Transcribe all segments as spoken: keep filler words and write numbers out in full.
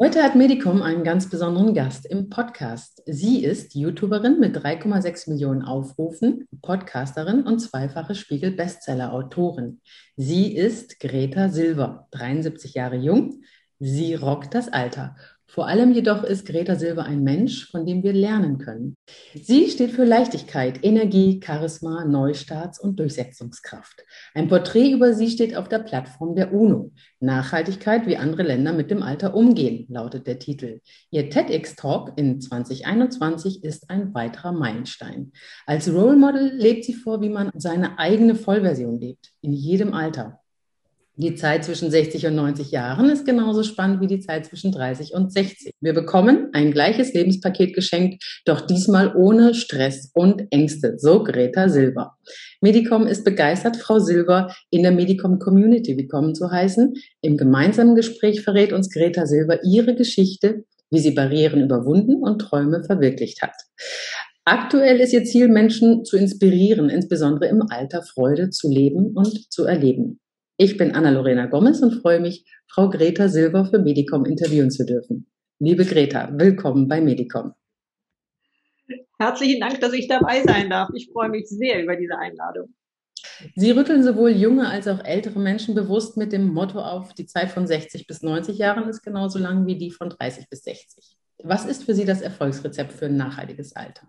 Heute hat Medicom einen ganz besonderen Gast im Podcast. Sie ist YouTuberin mit drei Komma sechs Millionen Aufrufen, Podcasterin und zweifache Spiegel-Bestseller-Autorin. Sie ist Greta Silver, dreiundsiebzig Jahre jung. Sie rockt das Alter. Vor allem jedoch ist Greta Silver ein Mensch, von dem wir lernen können. Sie steht für Leichtigkeit, Energie, Charisma, Neustarts und Durchsetzungskraft. Ein Porträt über sie steht auf der Plattform der UNO. Nachhaltigkeit, wie andere Länder mit dem Alter umgehen, lautet der Titel. Ihr TEDx-Talk in zwanzig einundzwanzig ist ein weiterer Meilenstein. Als Role Model lebt sie vor, wie man seine eigene Vollversion lebt, in jedem Alter. Die Zeit zwischen sechzig und neunzig Jahren ist genauso spannend wie die Zeit zwischen dreißig und sechzig. Wir bekommen ein gleiches Lebenspaket geschenkt, doch diesmal ohne Stress und Ängste, so Greta Silver. Medicom ist begeistert, Frau Silver in der Medicom Community willkommen zu heißen. Im gemeinsamen Gespräch verrät uns Greta Silver ihre Geschichte, wie sie Barrieren überwunden und Träume verwirklicht hat. Aktuell ist ihr Ziel, Menschen zu inspirieren, insbesondere im Alter Freude zu leben und zu erleben. Ich bin Anna-Lorena Gomez und freue mich, Frau Greta Silver für Medicom interviewen zu dürfen. Liebe Greta, willkommen bei Medicom. Herzlichen Dank, dass ich dabei sein darf. Ich freue mich sehr über diese Einladung. Sie rütteln sowohl junge als auch ältere Menschen bewusst mit dem Motto auf, die Zeit von sechzig bis neunzig Jahren ist genauso lang wie die von dreißig bis sechzig. Was ist für Sie das Erfolgsrezept für ein nachhaltiges Alter?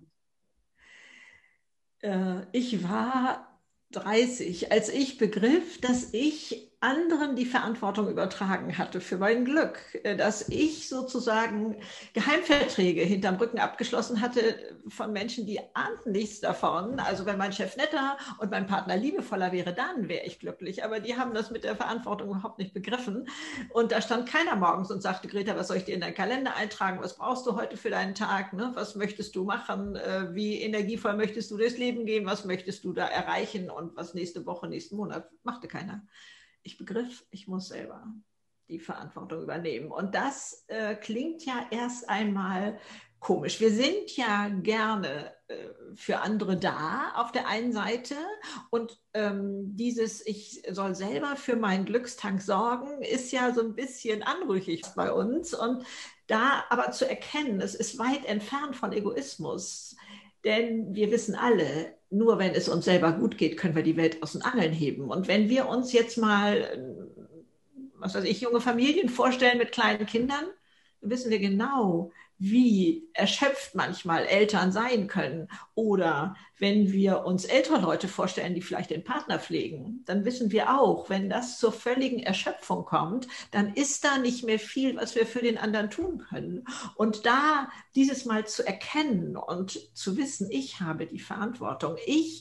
Ich war dreißig, als ich begriff, dass ich anderen die Verantwortung übertragen hatte für mein Glück, dass ich sozusagen Geheimverträge hinterm Rücken abgeschlossen hatte von Menschen, die ahnten nichts davon. Also wenn mein Chef netter und mein Partner liebevoller wäre, dann wäre ich glücklich. Aber die haben das mit der Verantwortung überhaupt nicht begriffen. Und da stand keiner morgens und sagte, Greta, was soll ich dir in deinen Kalender eintragen? Was brauchst du heute für deinen Tag? Ne? Was möchtest du machen? Wie energievoll möchtest du durchs Leben gehen? Was möchtest du da erreichen? Und was nächste Woche, nächsten Monat? Machte keiner. Ich begriff, ich muss selber die Verantwortung übernehmen. Und das äh, klingt ja erst einmal komisch. Wir sind ja gerne äh, für andere da auf der einen Seite und ähm, dieses ich soll selber für meinen Glückstank sorgen, ist ja so ein bisschen anrüchig bei uns. Und da aber zu erkennen, es ist weit entfernt von Egoismus. Denn wir wissen alle, nur wenn es uns selber gut geht, können wir die Welt aus den Angeln heben. Und wenn wir uns jetzt mal, was weiß ich, junge Familien vorstellen mit kleinen Kindern, wissen wir genau, wie erschöpft manchmal Eltern sein können. Oder wenn wir uns ältere Leute vorstellen, die vielleicht den Partner pflegen, dann wissen wir auch, wenn das zur völligen Erschöpfung kommt, dann ist da nicht mehr viel, was wir für den anderen tun können. Und da dieses Mal zu erkennen und zu wissen, ich habe die Verantwortung, ich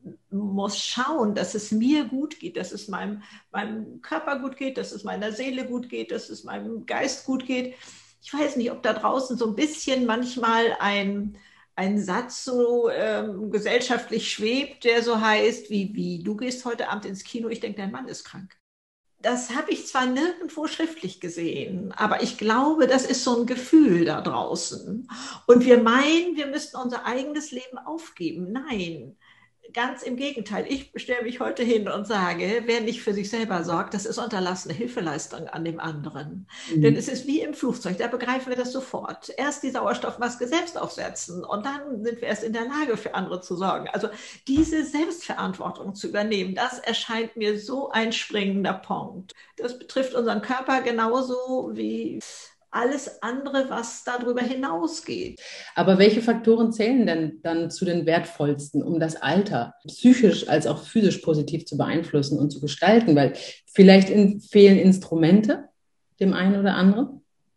muss schauen, dass es mir gut geht, dass es meinem, meinem Körper gut geht, dass es meiner Seele gut geht, dass es meinem Geist gut geht. Ich weiß nicht, ob da draußen so ein bisschen manchmal ein, ein Satz so ähm, gesellschaftlich schwebt, der so heißt, wie, wie, du gehst heute Abend ins Kino, ich denke, dein Mann ist krank. Das habe ich zwar nirgendwo schriftlich gesehen, aber ich glaube, das ist so ein Gefühl da draußen. Und wir meinen, wir müssten unser eigenes Leben aufgeben. Nein. Ganz im Gegenteil, ich stelle mich heute hin und sage, wer nicht für sich selber sorgt, das ist unterlassene Hilfeleistung an dem anderen. Mhm. Denn es ist wie im Flugzeug, da begreifen wir das sofort. Erst die Sauerstoffmaske selbst aufsetzen und dann sind wir erst in der Lage, für andere zu sorgen. Also diese Selbstverantwortung zu übernehmen, das erscheint mir so ein springender Punkt. Das betrifft unseren Körper genauso wie alles andere, was darüber hinausgeht. Aber welche Faktoren zählen denn dann zu den wertvollsten, um das Alter psychisch als auch physisch positiv zu beeinflussen und zu gestalten? Weil vielleicht in, fehlen Instrumente dem einen oder anderen?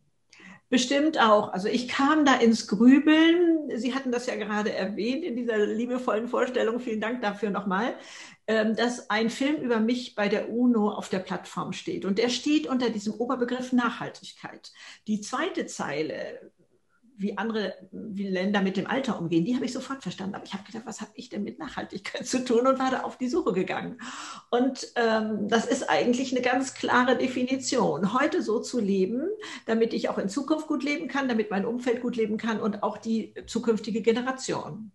Bestimmt auch. Also ich kam da ins Grübeln. Sie hatten das ja gerade erwähnt in dieser liebevollen Vorstellung. Vielen Dank dafür nochmal, dass ein Film über mich bei der UNO auf der Plattform steht. Und der steht unter diesem Oberbegriff Nachhaltigkeit. Die zweite Zeile, wie andere wie Länder mit dem Alter umgehen, die habe ich sofort verstanden. Aber ich habe gedacht, was habe ich denn mit Nachhaltigkeit zu tun und war da auf die Suche gegangen. Und ähm, das ist eigentlich eine ganz klare Definition. Heute so zu leben, damit ich auch in Zukunft gut leben kann, damit mein Umfeld gut leben kann und auch die zukünftige Generation.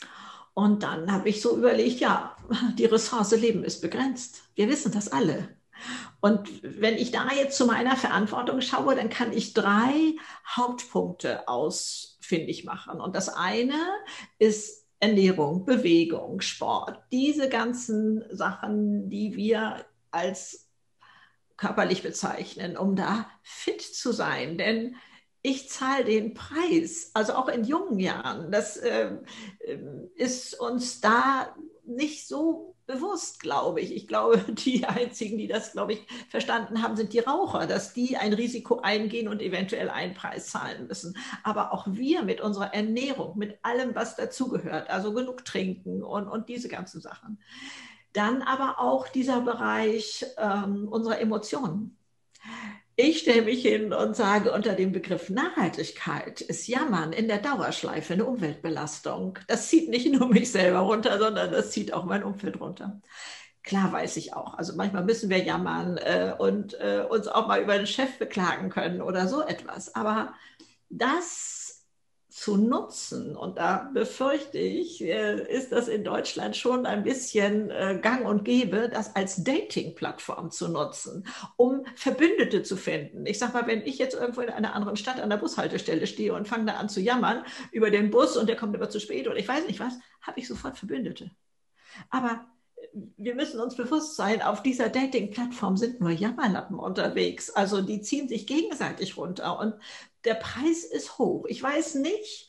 Und dann habe ich so überlegt, ja, die Ressource Leben ist begrenzt. Wir wissen das alle. Und wenn ich da jetzt zu meiner Verantwortung schaue, dann kann ich drei Hauptpunkte ausfindig machen. Und das eine ist Ernährung, Bewegung, Sport. Diese ganzen Sachen, die wir als körperlich bezeichnen, um da fit zu sein. Denn ich zahle den Preis, also auch in jungen Jahren. Das äh, ist uns da nicht so bewusst, glaube ich. Ich glaube, die einzigen, die das, glaube ich, verstanden haben, sind die Raucher, dass die ein Risiko eingehen und eventuell einen Preis zahlen müssen. Aber auch wir mit unserer Ernährung, mit allem, was dazugehört, also genug trinken und, und diese ganzen Sachen. Dann aber auch dieser Bereich ähm, unserer Emotionen. Ich stelle mich hin und sage, unter dem Begriff Nachhaltigkeit ist Jammern in der Dauerschleife eine Umweltbelastung. Das zieht nicht nur mich selber runter, sondern das zieht auch mein Umfeld runter. Klar weiß ich auch, also manchmal müssen wir jammern äh, und äh, uns auch mal über den Chef beklagen können oder so etwas. Aber das zu nutzen, und da befürchte ich, äh, ist das in Deutschland schon ein bisschen äh, gang und gäbe, das als Dating-Plattform zu nutzen, um Verbündete zu finden. Ich sage mal, wenn ich jetzt irgendwo in einer anderen Stadt an der Bushaltestelle stehe und fange da an zu jammern über den Bus und der kommt immer zu spät oder ich weiß nicht was, habe ich sofort Verbündete. Aber wir müssen uns bewusst sein, auf dieser Dating-Plattform sind nur Jammerlappen unterwegs. Also die ziehen sich gegenseitig runter und der Preis ist hoch. Ich weiß nicht,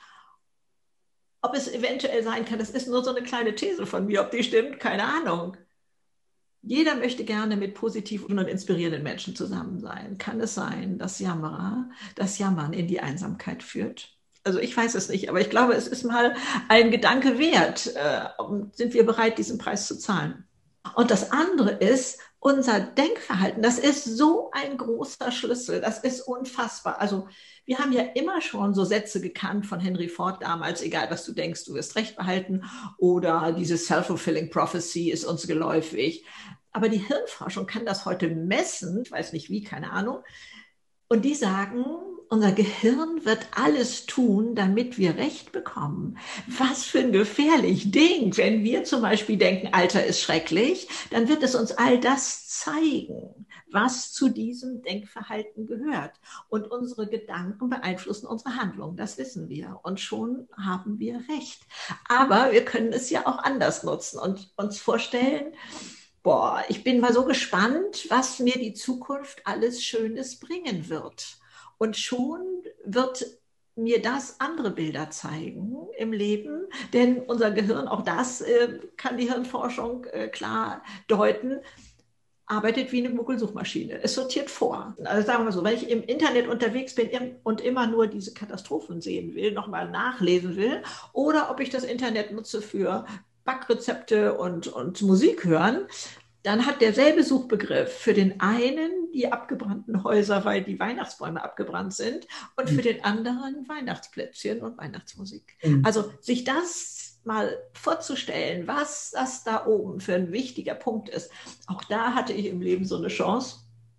ob es eventuell sein kann, das ist nur so eine kleine These von mir, ob die stimmt, keine Ahnung. Jeder möchte gerne mit positiven und inspirierenden Menschen zusammen sein. Kann es sein, dass Jammerer, das Jammern in die Einsamkeit führt? Also ich weiß es nicht, aber ich glaube, es ist mal ein Gedanke wert. Äh, sind wir bereit, diesen Preis zu zahlen? Und das andere ist unser Denkverhalten. Das ist so ein großer Schlüssel. Das ist unfassbar. Also wir haben ja immer schon so Sätze gekannt von Henry Ford damals, egal was du denkst, du wirst Recht behalten. Oder diese Self-Fulfilling Prophecy ist uns geläufig. Aber die Hirnforschung kann das heute messen, ich weiß nicht wie, keine Ahnung. Und die sagen, unser Gehirn wird alles tun, damit wir Recht bekommen. Was für ein gefährlich Ding. Wenn wir zum Beispiel denken, Alter ist schrecklich, dann wird es uns all das zeigen, was zu diesem Denkverhalten gehört. Und unsere Gedanken beeinflussen unsere Handlung, das wissen wir. Und schon haben wir Recht. Aber wir können es ja auch anders nutzen und uns vorstellen, boah, ich bin mal so gespannt, was mir die Zukunft alles Schönes bringen wird. Und schon wird mir das andere Bilder zeigen im Leben, denn unser Gehirn, auch das äh, kann die Hirnforschung äh, klar deuten, arbeitet wie eine Google-Suchmaschine. Es sortiert vor. Also sagen wir so, wenn ich im Internet unterwegs bin und immer nur diese Katastrophen sehen will, nochmal nachlesen will, oder ob ich das Internet nutze für Backrezepte und, und Musik hören, dann hat derselbe Suchbegriff für den einen die abgebrannten Häuser, weil die Weihnachtsbäume abgebrannt sind, und für den anderen Weihnachtsplätzchen und Weihnachtsmusik. Mhm. Also sich das mal vorzustellen, was das da oben für ein wichtiger Punkt ist. Auch da hatte ich im Leben so eine Chance.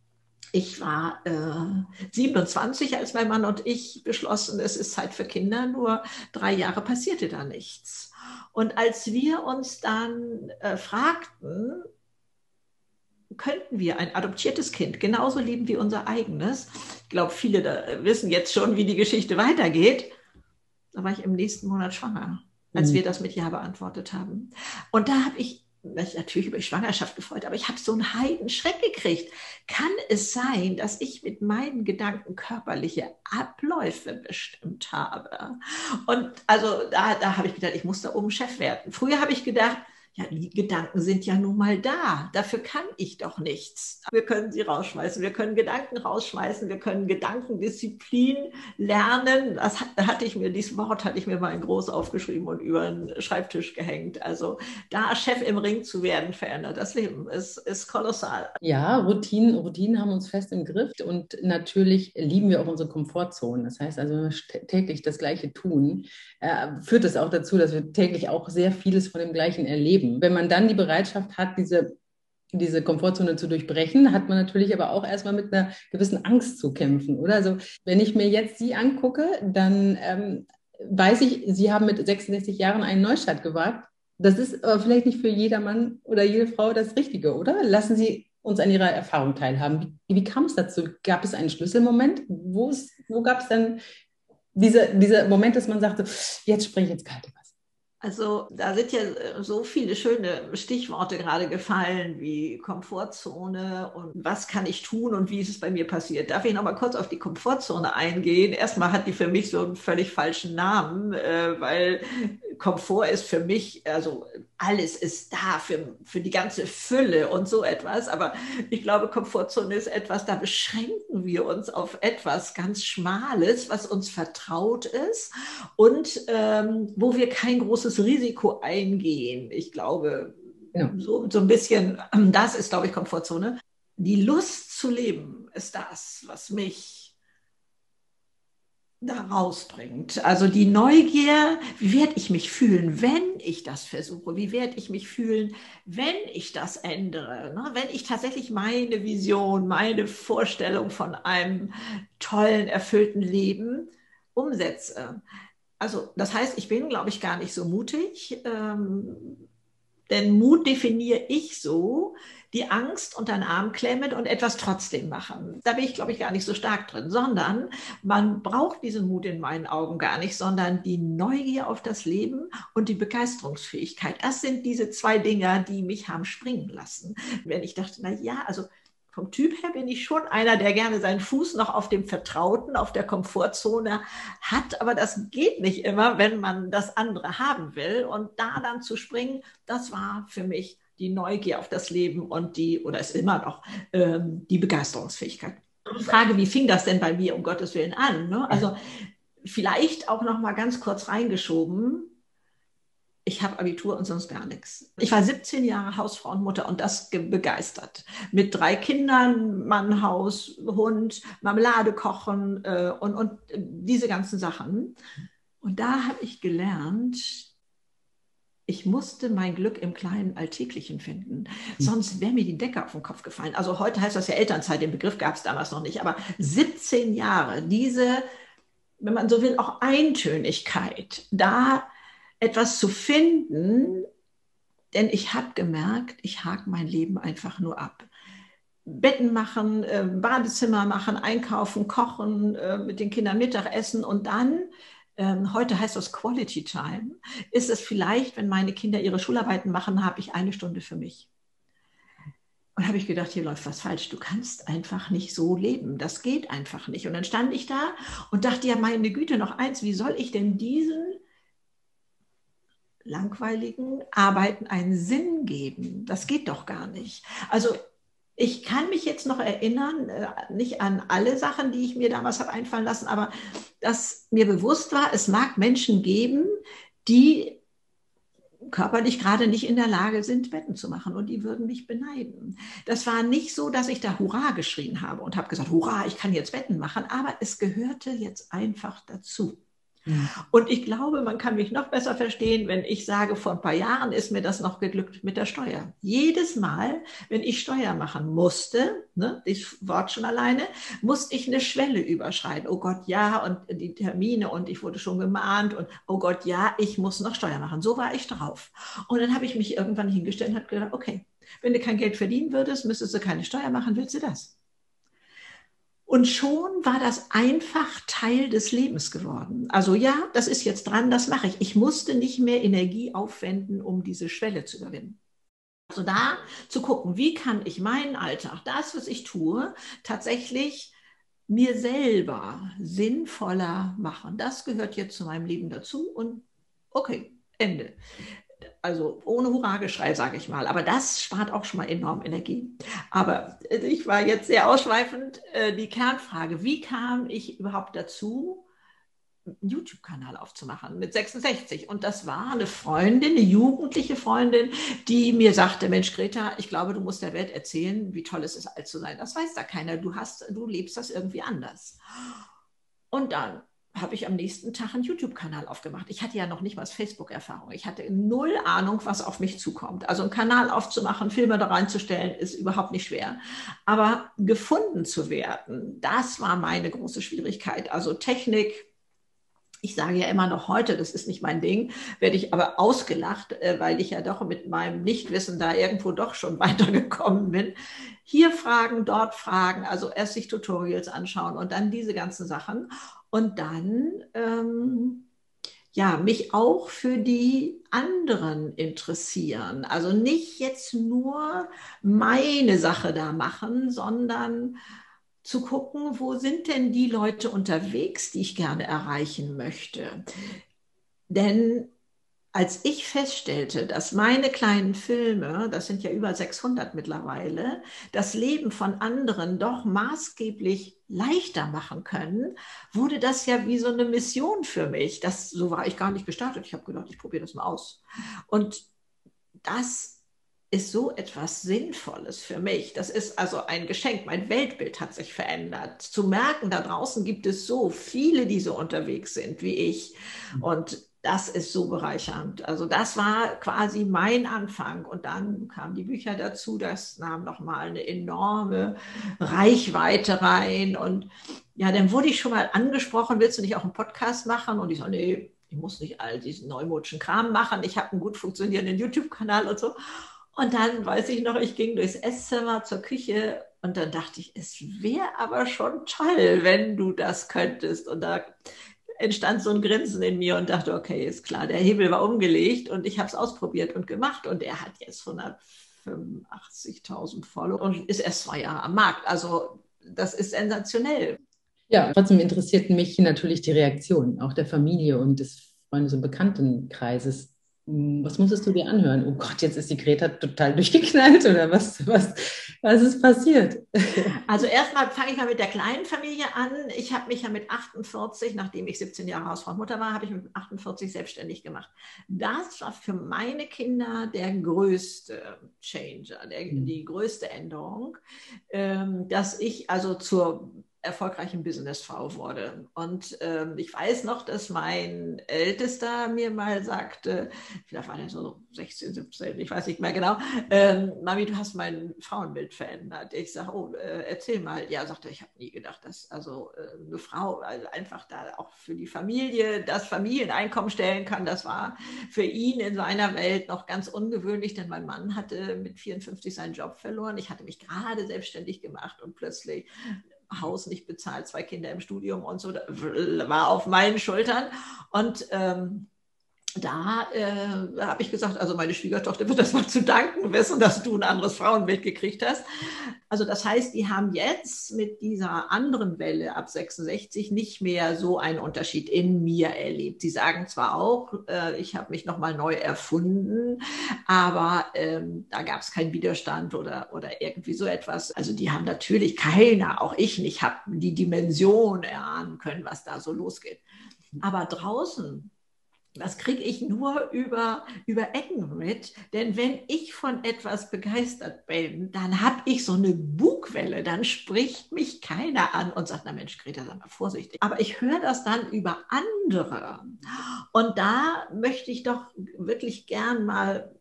Ich war äh, siebenundzwanzig, als mein Mann und ich beschlossen, es ist Zeit für Kinder, nur drei Jahre passierte da nichts. Und als wir uns dann äh, fragten, könnten wir ein adoptiertes Kind genauso lieben wie unser eigenes? Ich glaube, viele da wissen jetzt schon, wie die Geschichte weitergeht. Da war ich im nächsten Monat schwanger, als mhm. wir das mit Ja beantwortet haben. Und da habe ich mich natürlich über die Schwangerschaft gefreut, aber ich habe so einen Heidenschreck gekriegt. Kann es sein, dass ich mit meinen Gedanken körperliche Abläufe bestimmt habe? Und also da, da habe ich gedacht, ich muss da oben Chef werden. Früher habe ich gedacht, ja, die Gedanken sind ja nun mal da. Dafür kann ich doch nichts. Wir können sie rausschmeißen. Wir können Gedanken rausschmeißen. Wir können Gedankendisziplin lernen. Das hatte ich mir, dieses Wort hatte ich mir mal in groß aufgeschrieben und über den Schreibtisch gehängt. Also da Chef im Ring zu werden, verändert das Leben. Es ist kolossal. Ja, Routinen, Routinen haben uns fest im Griff und natürlich lieben wir auch unsere Komfortzone. Das heißt also, wenn wir täglich das Gleiche tun, äh, führt es auch dazu, dass wir täglich auch sehr vieles von dem Gleichen erleben. Wenn man dann die Bereitschaft hat, diese, diese Komfortzone zu durchbrechen, hat man natürlich aber auch erstmal mit einer gewissen Angst zu kämpfen, oder? Also wenn ich mir jetzt Sie angucke, dann ähm, weiß ich, Sie haben mit sechsundsechzig Jahren einen Neustart gewagt. Das ist aber vielleicht nicht für jeder Mann oder jede Frau das Richtige, oder? Lassen Sie uns an Ihrer Erfahrung teilhaben. Wie, wie kam es dazu? Gab es einen Schlüsselmoment? Wo, es, wo gab es dann diese, dieser Moment, dass man sagte, jetzt springe ich ins kalte Wasser? Also da sind ja so viele schöne Stichworte gerade gefallen, wie Komfortzone und was kann ich tun und wie ist es bei mir passiert. Darf ich noch mal kurz auf die Komfortzone eingehen? Erstmal hat die für mich so einen völlig falschen Namen, äh, weil Komfort ist für mich, also alles ist da für, für die ganze Fülle und so etwas. Aber ich glaube, Komfortzone ist etwas, da beschränken wir uns auf etwas ganz Schmales, was uns vertraut ist und ähm, wo wir kein großes Risiko eingehen. Ich glaube, ja. so, so ein bisschen, das ist, glaube ich, Komfortzone. Die Lust zu leben ist das, was mich da rausbringt. Also die Neugier, wie werde ich mich fühlen, wenn ich das versuche? Wie werde ich mich fühlen, wenn ich das ändere? Ne? Wenn ich tatsächlich meine Vision, meine Vorstellung von einem tollen, erfüllten Leben umsetze. Also das heißt, ich bin, glaube ich, gar nicht so mutig, ähm, denn Mut definiere ich so, die Angst unter den Arm klemmen und etwas trotzdem machen. Da bin ich, glaube ich, gar nicht so stark drin, sondern man braucht diesen Mut in meinen Augen gar nicht, sondern die Neugier auf das Leben und die Begeisterungsfähigkeit. Das sind diese zwei Dinger, die mich haben springen lassen. Wenn ich dachte, na ja, also vom Typ her bin ich schon einer, der gerne seinen Fuß noch auf dem Vertrauten, auf der Komfortzone hat, aber das geht nicht immer, wenn man das andere haben will. Und da dann zu springen, das war für mich die Neugier auf das Leben und die, oder ist immer noch, ähm, die Begeisterungsfähigkeit. Die Frage, wie fing das denn bei mir um Gottes Willen an? Ne? Also vielleicht auch noch mal ganz kurz reingeschoben, ich habe Abitur und sonst gar nichts. Ich war siebzehn Jahre Hausfrau und Mutter und das begeistert. Mit drei Kindern, Mann, Haus, Hund, Marmelade kochen äh, und, und diese ganzen Sachen. Und da habe ich gelernt, ich musste mein Glück im kleinen Alltäglichen finden. Sonst wäre mir die Decke auf den Kopf gefallen. Also heute heißt das ja Elternzeit, den Begriff gab es damals noch nicht. Aber siebzehn Jahre, diese, wenn man so will, auch Eintönigkeit, da etwas zu finden, denn ich habe gemerkt, ich hake mein Leben einfach nur ab. Betten machen, äh, Badezimmer machen, einkaufen, kochen, äh, mit den Kindern Mittagessen und dann, ähm, heute heißt das Quality Time, ist es vielleicht, wenn meine Kinder ihre Schularbeiten machen, habe ich eine Stunde für mich. Und habe ich gedacht, hier läuft was falsch. Du kannst einfach nicht so leben. Das geht einfach nicht. Und dann stand ich da und dachte, ja meine Güte, noch eins, wie soll ich denn diesen langweiligen Arbeiten einen Sinn geben? Das geht doch gar nicht. Also ich kann mich jetzt noch erinnern, nicht an alle Sachen, die ich mir damals habe einfallen lassen, aber dass mir bewusst war, es mag Menschen geben, die körperlich gerade nicht in der Lage sind, Betten zu machen und die würden mich beneiden. Das war nicht so, dass ich da Hurra geschrien habe und habe gesagt, Hurra, ich kann jetzt Betten machen, aber es gehörte jetzt einfach dazu. Und ich glaube, man kann mich noch besser verstehen, wenn ich sage, vor ein paar Jahren ist mir das noch geglückt mit der Steuer. Jedes Mal, wenn ich Steuer machen musste, ne, das Wort schon alleine, musste ich eine Schwelle überschreiten. Oh Gott, ja, und die Termine und ich wurde schon gemahnt und oh Gott, ja, ich muss noch Steuer machen. So war ich drauf. Und dann habe ich mich irgendwann hingestellt und habe gedacht, okay, wenn du kein Geld verdienen würdest, müsstest du keine Steuer machen, willst du das? Und schon war das einfach Teil des Lebens geworden. Also ja, das ist jetzt dran, das mache ich. Ich musste nicht mehr Energie aufwenden, um diese Schwelle zu überwinden. Also da zu gucken, wie kann ich meinen Alltag, das, was ich tue, tatsächlich mir selber sinnvoller machen. Das gehört jetzt zu meinem Leben dazu und okay, Ende. Also ohne Hurrageschrei, sage ich mal. Aber das spart auch schon mal enorm Energie. Aber ich war jetzt sehr ausschweifend. Die Kernfrage, wie kam ich überhaupt dazu, einen YouTube-Kanal aufzumachen mit sechsundsechzig? Und das war eine Freundin, eine jugendliche Freundin, die mir sagte, Mensch Greta, ich glaube, du musst der Welt erzählen, wie toll es ist, alt zu sein. Das weiß da keiner. Du hast, du lebst das irgendwie anders. Und dann habe ich am nächsten Tag einen YouTube-Kanal aufgemacht. Ich hatte ja noch nicht mal Facebook-Erfahrung. Ich hatte null Ahnung, was auf mich zukommt. Also einen Kanal aufzumachen, Filme da reinzustellen, ist überhaupt nicht schwer. Aber gefunden zu werden, das war meine große Schwierigkeit. Also Technik, Ich sage ja immer noch heute, das ist nicht mein Ding, werde ich aber ausgelacht, weil ich ja doch mit meinem Nichtwissen da irgendwo doch schon weitergekommen bin. Hier fragen, dort fragen, also erst sich Tutorials anschauen und dann diese ganzen Sachen. Und dann ähm, ja, mich auch für die anderen interessieren. Also nicht jetzt nur meine Sache da machen, sondern zu gucken, wo sind denn die Leute unterwegs, die ich gerne erreichen möchte. Denn als ich feststellte, dass meine kleinen Filme, das sind ja über sechshundert mittlerweile, das Leben von anderen doch maßgeblich leichter machen können, wurde das ja wie so eine Mission für mich. Das, so war ich gar nicht gestartet. Ich habe gedacht, ich probiere das mal aus. Und das ist so etwas Sinnvolles für mich. Das ist also ein Geschenk. Mein Weltbild hat sich verändert. Zu merken, da draußen gibt es so viele, die so unterwegs sind wie ich. Und das ist so bereichernd. Also das war quasi mein Anfang. Und dann kamen die Bücher dazu. Das nahm nochmal eine enorme Reichweite rein. Und ja, dann wurde ich schon mal angesprochen, willst du nicht auch einen Podcast machen? Und ich so, nee, ich muss nicht all diesen neumodischen Kram machen. Ich habe einen gut funktionierenden YouTube-Kanal und so. Und dann weiß ich noch, ich ging durchs Esszimmer zur Küche und dann dachte ich, es wäre aber schon toll, wenn du das könntest. Und da entstand so ein Grinsen in mir und dachte, okay, ist klar, der Hebel war umgelegt und ich habe es ausprobiert und gemacht. Und er hat jetzt hundertfünfundachtzigtausend Follower und ist erst zwei Jahre am Markt. Also das ist sensationell. Ja, trotzdem interessierten mich natürlich die Reaktionen, auch der Familie und des Freundes- und Bekanntenkreises. Was musstest du dir anhören? Oh Gott, jetzt ist die Greta total durchgeknallt oder was, was, was ist passiert? Also erstmal fange ich mal mit der kleinen Familie an. Ich habe mich ja mit achtundvierzig, nachdem ich siebzehn Jahre Hausfrau und Mutter war, habe ich mich mit achtundvierzig selbstständig gemacht. Das war für meine Kinder der größte Changer, der, die größte Änderung, dass ich also zur erfolgreichen Businessfrau wurde. Und ähm, ich weiß noch, dass mein Ältester mir mal sagte, vielleicht war der so sechzehn, siebzehn, ich weiß nicht mehr genau, ähm, Mami, du hast mein Frauenbild verändert. Ich sage, oh, äh, erzähl mal. Ja, sagte, ich habe nie gedacht, dass also äh, eine Frau also einfach da auch für die Familie das Familieneinkommen stellen kann. Das war für ihn in seiner Welt noch ganz ungewöhnlich, denn mein Mann hatte mit vierundfünfzig seinen Job verloren. Ich hatte mich gerade selbstständig gemacht und plötzlich Haus nicht bezahlt, zwei Kinder im Studium und so, war auf meinen Schultern. Und ähm, da äh, habe ich gesagt, also meine Schwiegertochter wird das mal zu danken wissen, dass du ein anderes Frauenbild gekriegt hast. Also das heißt, die haben jetzt mit dieser anderen Welle ab sechsundsechzig nicht mehr so einen Unterschied in mir erlebt. Sie sagen zwar auch, äh, ich habe mich nochmal neu erfunden, aber ähm, da gab es keinen Widerstand oder, oder irgendwie so etwas. Also die haben natürlich keiner, auch ich nicht, habe die Dimension erahnen können, was da so losgeht. Aber draußen, das kriege ich nur über, über Ecken mit, denn wenn ich von etwas begeistert bin, dann habe ich so eine Bugwelle, dann spricht mich keiner an und sagt, na Mensch, Greta, sei mal vorsichtig. Aber ich höre das dann über andere und da möchte ich doch wirklich gern mal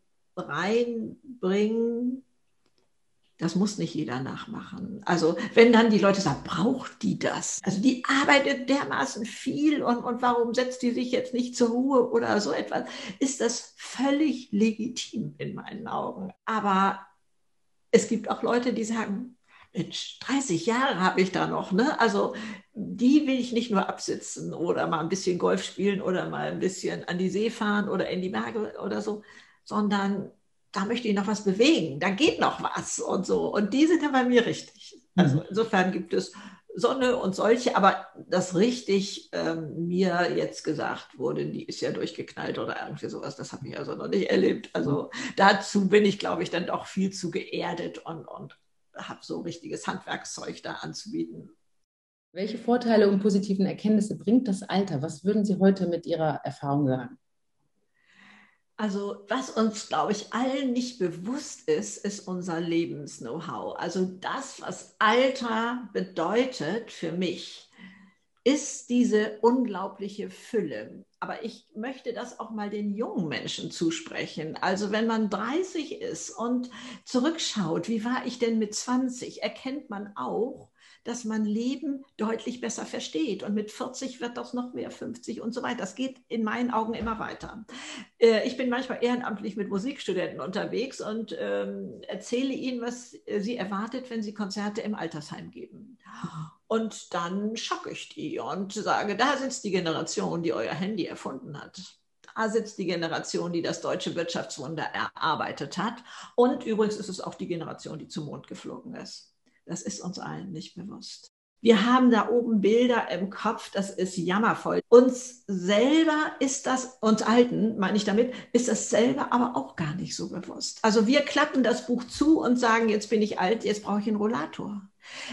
reinbringen, das muss nicht jeder nachmachen. Also wenn dann die Leute sagen, braucht die das? Also die arbeitet dermaßen viel und, und warum setzt die sich jetzt nicht zur Ruhe oder so etwas? Ist das völlig legitim in meinen Augen. Aber es gibt auch Leute, die sagen, Mensch, dreißig Jahre habe ich da noch. Ne? Also die will ich nicht nur absitzen oder mal ein bisschen Golf spielen oder mal ein bisschen an die See fahren oder in die Berge oder so, sondern da möchte ich noch was bewegen, da geht noch was und so. Und die sind dann bei mir richtig. Also insofern gibt es Sonne und solche, aber das richtig ähm, mir jetzt gesagt wurde, die ist ja durchgeknallt oder irgendwie sowas, das habe ich also noch nicht erlebt. Also dazu bin ich, glaube ich, dann doch viel zu geerdet und, und habe so richtiges Handwerkszeug da anzubieten. Welche Vorteile und positiven Erkenntnisse bringt das Alter? Was würden Sie heute mit Ihrer Erfahrung sagen? Also was uns, glaube ich, allen nicht bewusst ist, ist unser Lebens-Know-how. Also das, was Alter bedeutet für mich, ist diese unglaubliche Fülle. Aber ich möchte das auch mal den jungen Menschen zusprechen. Also wenn man dreißig ist und zurückschaut, wie war ich denn mit zwanzig, erkennt man auch, dass man Leben deutlich besser versteht. Und mit vierzig wird das noch mehr, fünfzig und so weiter. Das geht in meinen Augen immer weiter. Äh, ich bin manchmal ehrenamtlich mit Musikstudenten unterwegs und ähm, erzähle ihnen, was sie erwartet, wenn sie Konzerte im Altersheim geben. Und dann schocke ich die und sage, da sitzt die Generation, die euer Handy erfunden hat. Da sitzt die Generation, die das deutsche Wirtschaftswunder erarbeitet hat. Und übrigens ist es auch die Generation, die zum Mond geflogen ist. Das ist uns allen nicht bewusst. Wir haben da oben Bilder im Kopf, das ist jammervoll. Uns selber ist das, uns Alten, meine ich damit, ist das selber aber auch gar nicht so bewusst. Also wir klappen das Buch zu und sagen, jetzt bin ich alt, jetzt brauche ich einen Rollator.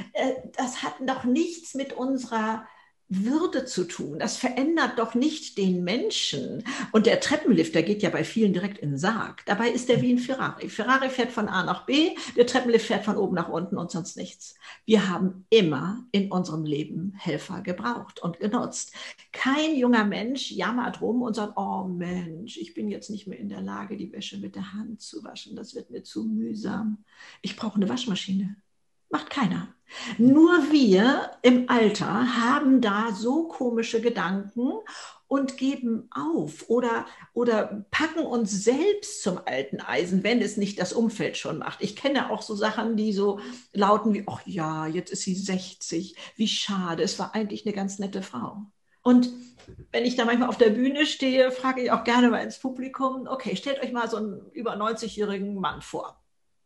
Das hat doch nichts mit unserer Würde zu tun. Das verändert doch nicht den Menschen. Und der Treppenlift, der geht ja bei vielen direkt in den Sarg. Dabei ist der wie ein Ferrari. Ferrari fährt von A nach B, der Treppenlift fährt von oben nach unten und sonst nichts. Wir haben immer in unserem Leben Helfer gebraucht und genutzt. Kein junger Mensch jammert rum und sagt, oh Mensch, ich bin jetzt nicht mehr in der Lage, die Wäsche mit der Hand zu waschen. Das wird mir zu mühsam. Ich brauche eine Waschmaschine. Macht keiner. Nur wir im Alter haben da so komische Gedanken und geben auf oder, oder packen uns selbst zum alten Eisen, wenn es nicht das Umfeld schon macht. Ich kenne auch so Sachen, die so lauten wie, ach ja, jetzt ist sie sechzig, wie schade, es war eigentlich eine ganz nette Frau. Und wenn ich da manchmal auf der Bühne stehe, frage ich auch gerne mal ins Publikum, okay, stellt euch mal so einen über neunzigjährigen Mann vor.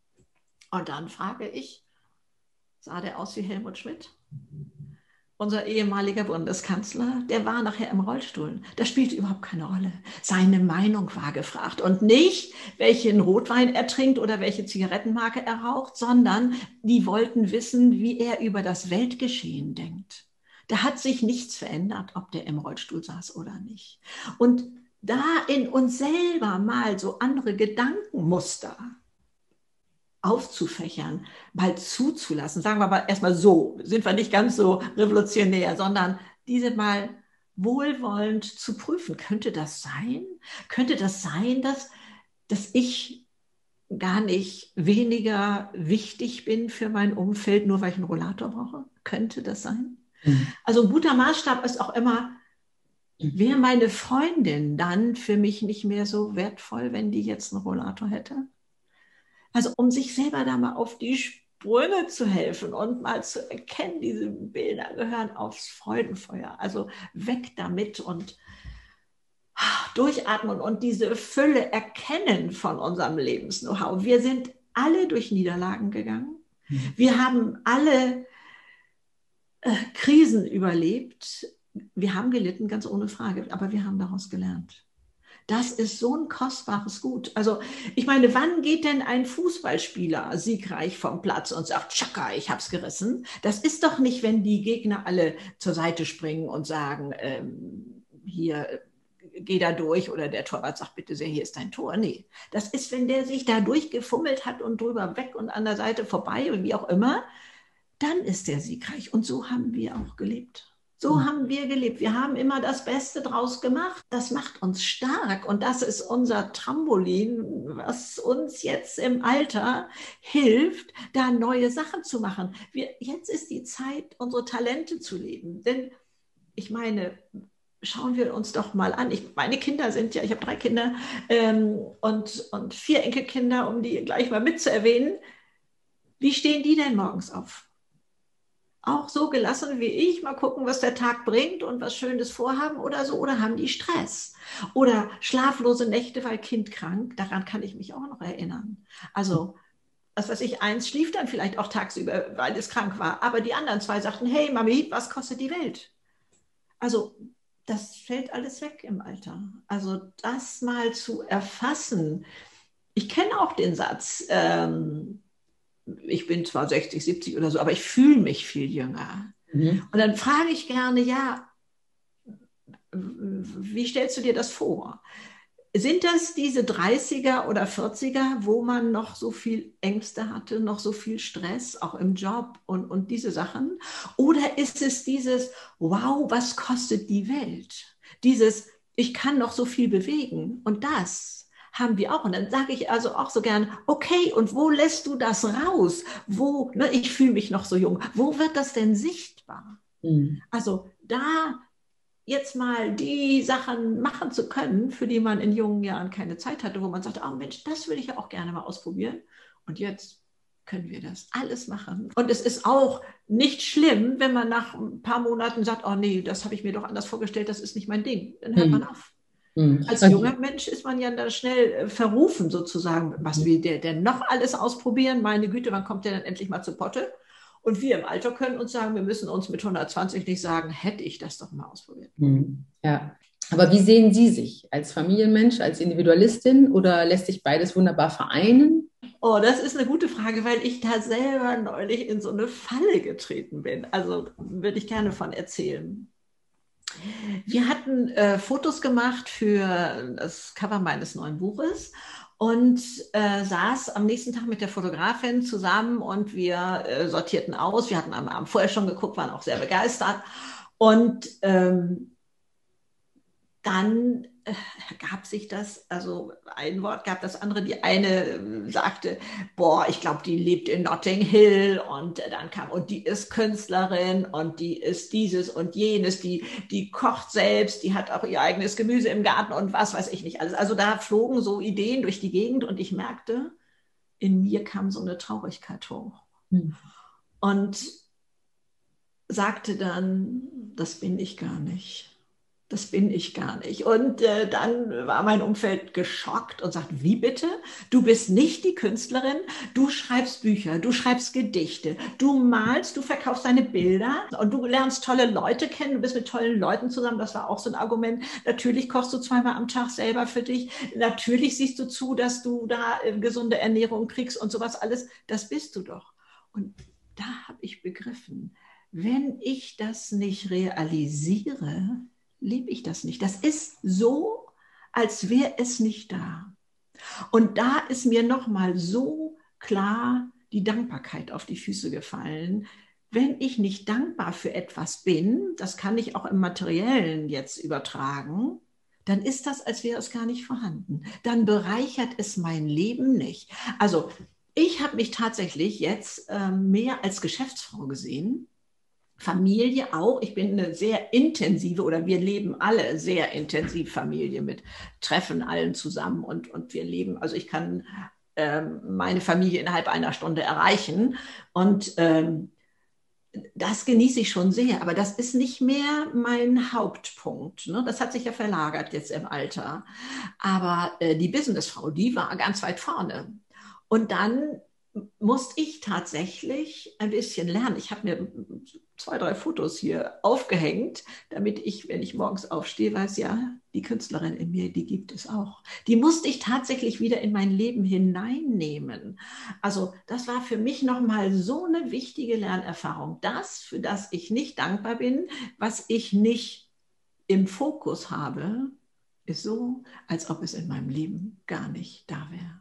Und dann frage ich, sah der aus wie Helmut Schmidt? Unser ehemaliger Bundeskanzler, der war nachher im Rollstuhl. Das spielte überhaupt keine Rolle. Seine Meinung war gefragt und nicht, welchen Rotwein er trinkt oder welche Zigarettenmarke er raucht, sondern die wollten wissen, wie er über das Weltgeschehen denkt. Da hat sich nichts verändert, ob der im Rollstuhl saß oder nicht. Und da in uns selber mal so andere Gedankenmuster aufzufächern, mal zuzulassen, sagen wir aber erstmal so, sind wir nicht ganz so revolutionär, sondern diese mal wohlwollend zu prüfen. Könnte das sein? Könnte das sein, dass, dass ich gar nicht weniger wichtig bin für mein Umfeld, nur weil ich einen Rollator brauche? Könnte das sein? Mhm. Also ein guter Maßstab ist auch immer, wäre meine Freundin dann für mich nicht mehr so wertvoll, wenn die jetzt einen Rollator hätte? Also um sich selber da mal auf die Sprünge zu helfen und mal zu erkennen, diese Bilder gehören aufs Freudenfeuer. Also weg damit und durchatmen und diese Fülle erkennen von unserem Lebens-Know-how. Wir sind alle durch Niederlagen gegangen. Wir haben alle äh, Krisen überlebt. Wir haben gelitten, ganz ohne Frage, aber wir haben daraus gelernt. Das ist so ein kostbares Gut. Also ich meine, wann geht denn ein Fußballspieler siegreich vom Platz und sagt, tschakka, ich hab's gerissen? Das ist doch nicht, wenn die Gegner alle zur Seite springen und sagen, ähm, hier, geh da durch, oder der Torwart sagt, bitte sehr, hier ist dein Tor. Nee, das ist, wenn der sich da durchgefummelt hat und drüber weg und an der Seite vorbei und wie auch immer, dann ist der siegreich. Und so haben wir auch gelebt. So haben wir gelebt. Wir haben immer das Beste draus gemacht. Das macht uns stark. Und das ist unser Trampolin, was uns jetzt im Alter hilft, da neue Sachen zu machen. Wir, jetzt ist die Zeit, unsere Talente zu leben. Denn ich meine, schauen wir uns doch mal an. Ich, meine Kinder sind ja, ich habe drei Kinder ähm, und, und vier Enkelkinder, um die gleich mal mitzuerwähnen. Wie stehen die denn morgens auf? Auch so gelassen wie ich, mal gucken, was der Tag bringt und was Schönes vorhaben oder so, oder haben die Stress? Oder schlaflose Nächte, weil Kind krank, daran kann ich mich auch noch erinnern. Also, was weiß ich, eins schlief dann vielleicht auch tagsüber, weil es krank war, aber die anderen zwei sagten, hey Mami, was kostet die Welt? Also, das fällt alles weg im Alter. Also, das mal zu erfassen. Ich kenne auch den Satz, ähm, ich bin zwar sechzig, siebzig oder so, aber ich fühle mich viel jünger. Mhm. Und dann frage ich gerne, ja, wie stellst du dir das vor? Sind das diese dreißiger oder vierziger, wo man noch so viel Ängste hatte, noch so viel Stress, auch im Job und, und diese Sachen? Oder ist es dieses, wow, was kostet die Welt? Dieses, ich kann noch so viel bewegen. Und das haben wir auch. Und dann sage ich also auch so gern, okay, und wo lässt du das raus? Wo, ne, ich fühle mich noch so jung. Wo wird das denn sichtbar? Mhm. Also da jetzt mal die Sachen machen zu können, für die man in jungen Jahren keine Zeit hatte, wo man sagt, oh Mensch, das will ich ja auch gerne mal ausprobieren. Und jetzt können wir das alles machen. Und es ist auch nicht schlimm, wenn man nach ein paar Monaten sagt, oh nee, das habe ich mir doch anders vorgestellt, das ist nicht mein Ding. Dann hört man auf. Mhm. Als junger Mensch ist man ja dann schnell verrufen sozusagen. Was will der denn noch alles ausprobieren? Meine Güte, wann kommt der dann endlich mal zu Potte? Und wir im Alter können uns sagen, wir müssen uns mit hundertzwanzig nicht sagen, hätte ich das doch mal ausprobiert. Ja, aber wie sehen Sie sich? Als Familienmensch, als Individualistin oder lässt sich beides wunderbar vereinen? Oh, das ist eine gute Frage, weil ich da selber neulich in so eine Falle getreten bin. Also würde ich gerne von erzählen. Wir hatten äh, Fotos gemacht für das Cover meines neuen Buches. Und äh, saß am nächsten Tag mit der Fotografin zusammen und wir äh, sortierten aus. Wir hatten am Abend vorher schon geguckt, waren auch sehr begeistert. Und ähm, dann äh, gab sich das, also ein Wort gab das andere. Die eine äh, sagte, boah, ich glaube, die lebt in Notting Hill. Und äh, dann kam, und die ist Künstlerin und die ist dieses und jenes. Die, die kocht selbst, die hat auch ihr eigenes Gemüse im Garten und was weiß ich nicht alles. Also da flogen so Ideen durch die Gegend und ich merkte, in mir kam so eine Traurigkeit hoch. Hm. Und sagte dann, das bin ich gar nicht. Das bin ich gar nicht. Und äh, dann war mein Umfeld geschockt und sagt, wie bitte? Du bist nicht die Künstlerin, du schreibst Bücher, du schreibst Gedichte, du malst, du verkaufst deine Bilder und du lernst tolle Leute kennen, du bist mit tollen Leuten zusammen, das war auch so ein Argument. Natürlich kochst du zweimal am Tag selber für dich, natürlich siehst du zu, dass du da äh, gesunde Ernährung kriegst und sowas alles, das bist du doch. Und da habe ich begriffen, wenn ich das nicht realisiere, lebe ich das nicht. Das ist so, als wäre es nicht da. Und da ist mir nochmal so klar die Dankbarkeit auf die Füße gefallen. Wenn ich nicht dankbar für etwas bin, das kann ich auch im Materiellen jetzt übertragen, dann ist das, als wäre es gar nicht vorhanden. Dann bereichert es mein Leben nicht. Also ich habe mich tatsächlich jetzt äh, mehr als Geschäftsfrau gesehen, Familie auch. Ich bin eine sehr intensive, oder wir leben alle sehr intensiv Familie mit Treffen allen zusammen und, und wir leben, also ich kann ähm, meine Familie innerhalb einer Stunde erreichen und ähm, das genieße ich schon sehr, aber das ist nicht mehr mein Hauptpunkt. Ne? Das hat sich ja verlagert jetzt im Alter. Aber äh, die Businessfrau, die war ganz weit vorne. Und dann musste ich tatsächlich ein bisschen lernen. Ich habe mir zwei, drei Fotos hier aufgehängt, damit ich, wenn ich morgens aufstehe, weiß, ja, die Künstlerin in mir, die gibt es auch. Die musste ich tatsächlich wieder in mein Leben hineinnehmen. Also das war für mich nochmal so eine wichtige Lernerfahrung. Das, für das ich nicht dankbar bin, was ich nicht im Fokus habe, ist so, als ob es in meinem Leben gar nicht da wäre.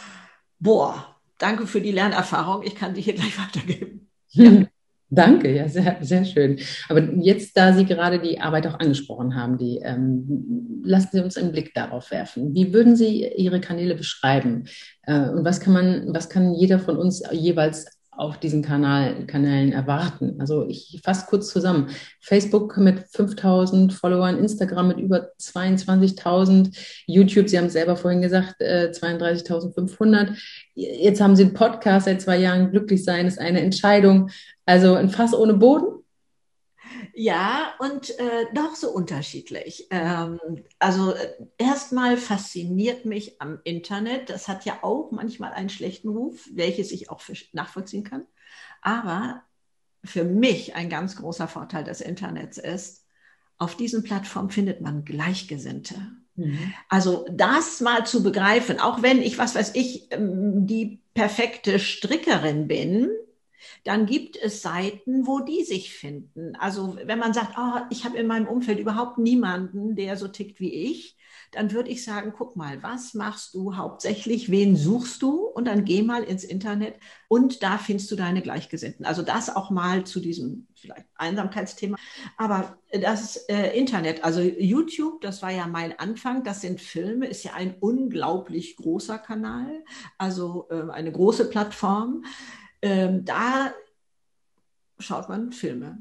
Boah, danke für die Lernerfahrung. Ich kann die hier gleich weitergeben. Ja. Danke, ja, sehr, sehr schön. Aber jetzt, da Sie gerade die Arbeit auch angesprochen haben, die, ähm, lassen Sie uns einen Blick darauf werfen. Wie würden Sie Ihre Kanäle beschreiben? Äh, und was kann man, was kann jeder von uns jeweils auf diesen Kanal, Kanälen erwarten? Also ich fasse kurz zusammen. Facebook mit fünftausend Followern, Instagram mit über zweiundzwanzigtausend, YouTube, Sie haben es selber vorhin gesagt, äh, zweiunddreißigtausendfünfhundert. Jetzt haben Sie einen Podcast seit zwei Jahren. Glücklich sein ist eine Entscheidung. Also ein Fass ohne Boden? Ja, und äh, doch so unterschiedlich. Ähm, also äh, erstmal fasziniert mich am Internet, das hat ja auch manchmal einen schlechten Ruf, welches ich auch nachvollziehen kann. Aber für mich ein ganz großer Vorteil des Internets ist, auf diesen Plattformen findet man Gleichgesinnte. Mhm. Also das mal zu begreifen, auch wenn ich, was weiß ich, die perfekte Strickerin bin, dann gibt es Seiten, wo die sich finden. Also wenn man sagt, oh, ich habe in meinem Umfeld überhaupt niemanden, der so tickt wie ich, dann würde ich sagen, guck mal, was machst du hauptsächlich, wen suchst du? Und dann geh mal ins Internet und da findest du deine Gleichgesinnten. Also das auch mal zu diesem vielleicht Einsamkeitsthema. Aber das äh, Internet, also YouTube, das war ja mein Anfang, das sind Filme, ist ja ein unglaublich großer Kanal, also äh, eine große Plattform. Ähm, da schaut man Filme.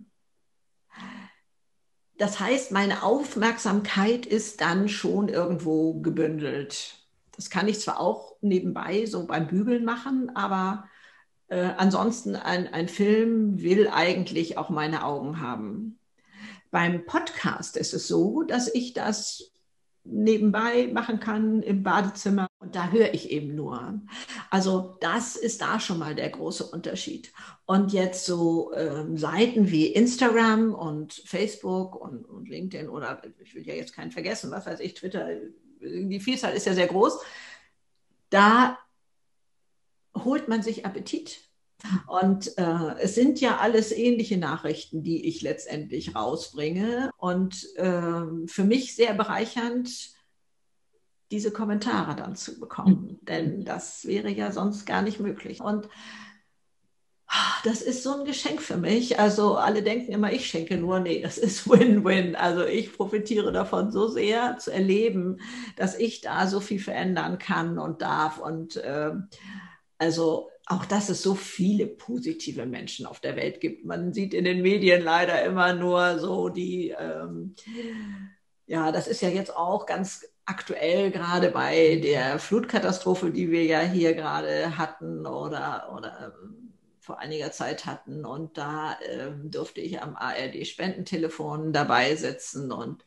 Das heißt, meine Aufmerksamkeit ist dann schon irgendwo gebündelt. Das kann ich zwar auch nebenbei so beim Bügeln machen, aber äh, ansonsten ein, ein Film will eigentlich auch meine Augen haben. Beim Podcast ist es so, dass ich das nebenbei machen kann im Badezimmer und da höre ich eben nur. Also das ist da schon mal der große Unterschied. Und jetzt so ähm, Seiten wie Instagram und Facebook und, und LinkedIn oder ich will ja jetzt keinen vergessen, was weiß ich, Twitter, die Vielzahl ist ja sehr groß. Da holt man sich Appetit. Und äh, es sind ja alles ähnliche Nachrichten, die ich letztendlich rausbringe. Und äh, für mich sehr bereichernd, diese Kommentare dann zu bekommen. Denn das wäre ja sonst gar nicht möglich. Und das ist so ein Geschenk für mich. Also alle denken immer, ich schenke nur. Nee, das ist Win-Win. Also ich profitiere davon so sehr zu erleben, dass ich da so viel verändern kann und darf. Und äh, also auch, dass es so viele positive Menschen auf der Welt gibt. Man sieht in den Medien leider immer nur so die, ähm, ja, das ist ja jetzt auch ganz aktuell, gerade bei der Flutkatastrophe, die wir ja hier gerade hatten oder, oder ähm, vor einiger Zeit hatten. Und da ähm, durfte ich am A R D-Spendentelefon dabei sitzen und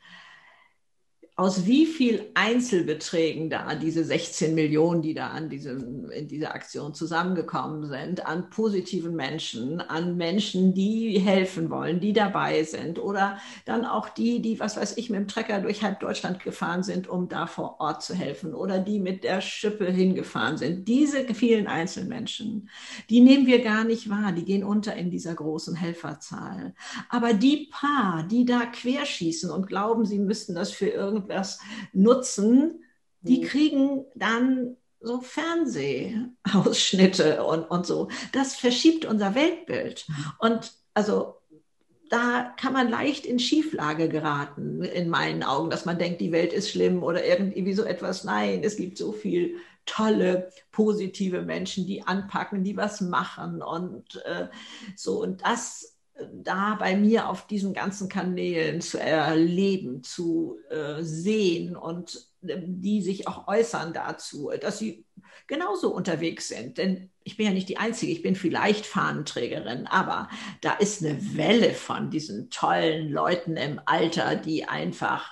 aus wie viel Einzelbeträgen da diese sechzehn Millionen, die da an diesem, in dieser Aktion zusammengekommen sind, an positiven Menschen, an Menschen, die helfen wollen, die dabei sind oder dann auch die, die, was weiß ich, mit dem Trecker durch halb Deutschland gefahren sind, um da vor Ort zu helfen oder die mit der Schippe hingefahren sind. Diese vielen Einzelmenschen, die nehmen wir gar nicht wahr, die gehen unter in dieser großen Helferzahl. Aber die paar, die da querschießen und glauben, sie müssten das für irgendwas nutzen, die kriegen dann so Fernsehausschnitte und, und so. Das verschiebt unser Weltbild. Und also da kann man leicht in Schieflage geraten, in meinen Augen, dass man denkt, die Welt ist schlimm oder irgendwie so etwas. Nein, es gibt so viel tolle, positive Menschen, die anpacken, die was machen und äh, so. Und das da bei mir auf diesen ganzen Kanälen zu erleben, zu äh, sehen und äh, die sich auch äußern dazu, dass sie genauso unterwegs sind. Denn ich bin ja nicht die Einzige, ich bin vielleicht Fahnenträgerin, aber da ist eine Welle von diesen tollen Leuten im Alter, die einfach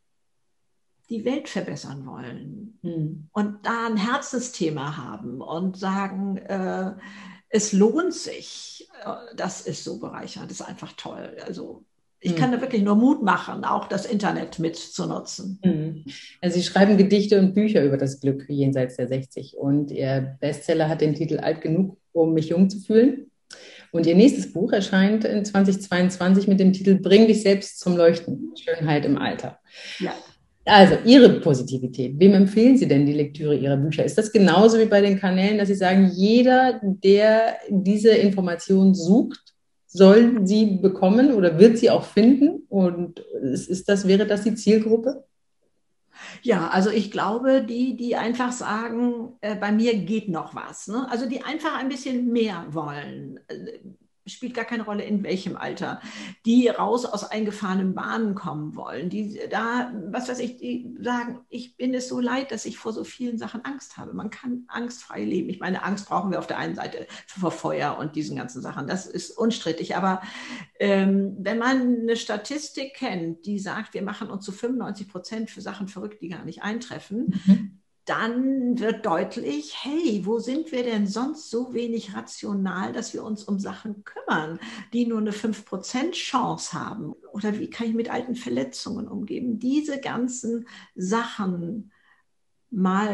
die Welt verbessern wollen hm. und da ein Herzensthema haben und sagen, äh, es lohnt sich. Das ist so bereichernd, das ist einfach toll. Also ich kann da wirklich nur Mut machen, auch das Internet mitzunutzen. Also Sie schreiben Gedichte und Bücher über das Glück jenseits der sechzig und Ihr Bestseller hat den Titel Alt genug, um mich jung zu fühlen. Und Ihr nächstes Buch erscheint in zweitausendzweiundzwanzig mit dem Titel Bring dich selbst zum Leuchten, Schönheit im Alter. Ja. Also Ihre Positivität. Wem empfehlen Sie denn die Lektüre Ihrer Bücher? Ist das genauso wie bei den Kanälen, dass Sie sagen, jeder, der diese Information sucht, soll sie bekommen oder wird sie auch finden? Und ist das, wäre das die Zielgruppe? Ja, also ich glaube, die, die einfach sagen, äh, bei mir geht noch was. Ne? Also die einfach ein bisschen mehr wollen. Äh, spielt gar keine Rolle, in welchem Alter, die raus aus eingefahrenen Bahnen kommen wollen, die da, was weiß ich, die sagen, ich bin es so leid, dass ich vor so vielen Sachen Angst habe. Man kann angstfrei leben. Ich meine, Angst brauchen wir auf der einen Seite vor Feuer und diesen ganzen Sachen. Das ist unstrittig. Aber ähm, wenn man eine Statistik kennt, die sagt, wir machen uns zu fünfundneunzig Prozent für Sachen verrückt, die gar nicht eintreffen, mhm. dann wird deutlich, hey, wo sind wir denn sonst so wenig rational, dass wir uns um Sachen kümmern, die nur eine fünf Prozent Chance haben? Oder wie kann ich mit alten Verletzungen umgehen? Diese ganzen Sachen mal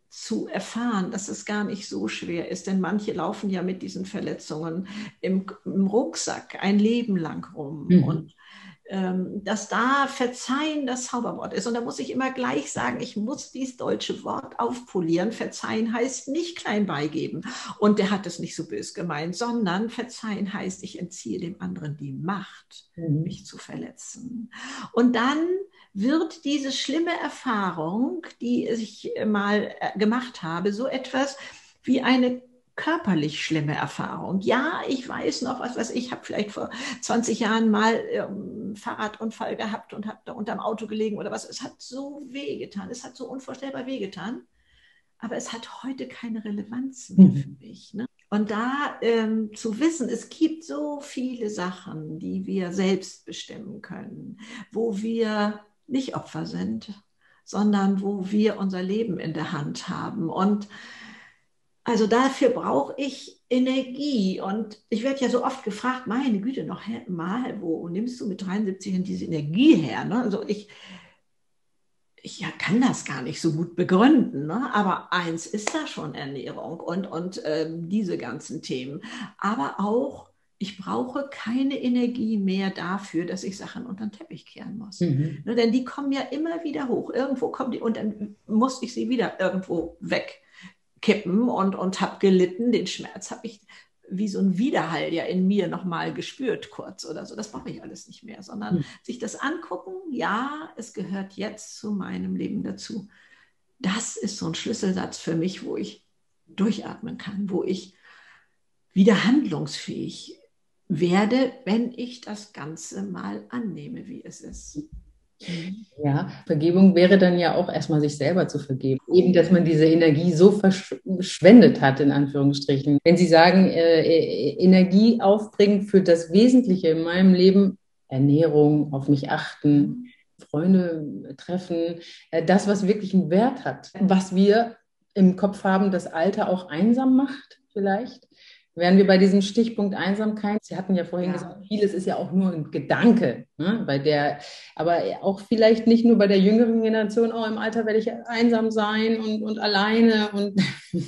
zu erfahren, dass es gar nicht so schwer ist, denn manche laufen ja mit diesen Verletzungen im, im Rucksack ein Leben lang rum. Mhm. Und ähm, dass da Verzeihen das Zauberwort ist. Und da muss ich immer gleich sagen, ich muss dieses deutsche Wort aufpolieren. Verzeihen heißt nicht klein beigeben. Und der hat es nicht so böse gemeint, sondern Verzeihen heißt, ich entziehe dem anderen die Macht, mhm. mich zu verletzen. Und dann wird diese schlimme Erfahrung, die ich mal gemacht habe, so etwas wie eine körperlich schlimme Erfahrung. Ja, ich weiß noch, was weiß ich, habe vielleicht vor zwanzig Jahren mal ähm, Fahrradunfall gehabt und habe da unterm Auto gelegen oder was. Es hat so wehgetan, es hat so unvorstellbar wehgetan, aber es hat heute keine Relevanz mehr für mich. Ne? Und da ähm, zu wissen, es gibt so viele Sachen, die wir selbst bestimmen können, wo wir nicht Opfer sind, sondern wo wir unser Leben in der Hand haben. Und also dafür brauche ich Energie. Und ich werde ja so oft gefragt, meine Güte, noch mal, wo nimmst du mit dreiundsiebzig diese Energie her? Ne? Also ich, ich ja, kann das gar nicht so gut begründen. Ne? Aber eins ist da schon Ernährung und, und ähm, diese ganzen Themen. Aber auch, ich brauche keine Energie mehr dafür, dass ich Sachen unter den Teppich kehren muss. Mhm. Ne? Denn die kommen ja immer wieder hoch. Irgendwo kommen die und dann muss ich sie wieder irgendwo weg kippen und, und habe gelitten. Den Schmerz habe ich wie so ein Widerhall ja in mir nochmal gespürt, kurz oder so. Das brauche ich alles nicht mehr, sondern hm. sich das angucken, ja, es gehört jetzt zu meinem Leben dazu. Das ist so ein Schlüsselsatz für mich, wo ich durchatmen kann, wo ich wieder handlungsfähig werde, wenn ich das Ganze mal annehme, wie es ist. Ja, Vergebung wäre dann ja auch erstmal sich selber zu vergeben. Eben, dass man diese Energie so verschwendet hat, in Anführungsstrichen. Wenn Sie sagen, äh, Energie aufbringen für das Wesentliche in meinem Leben, Ernährung, auf mich achten, Freunde treffen, äh, das, was wirklich einen Wert hat, was wir im Kopf haben, das Alter auch einsam macht, vielleicht. Wären wir bei diesem Stichpunkt Einsamkeit, Sie hatten ja vorhin ja. gesagt, vieles ist ja auch nur ein Gedanke, ne? Bei der, aber auch vielleicht nicht nur bei der jüngeren Generation, auch im Alter werde ich einsam sein und, und alleine und,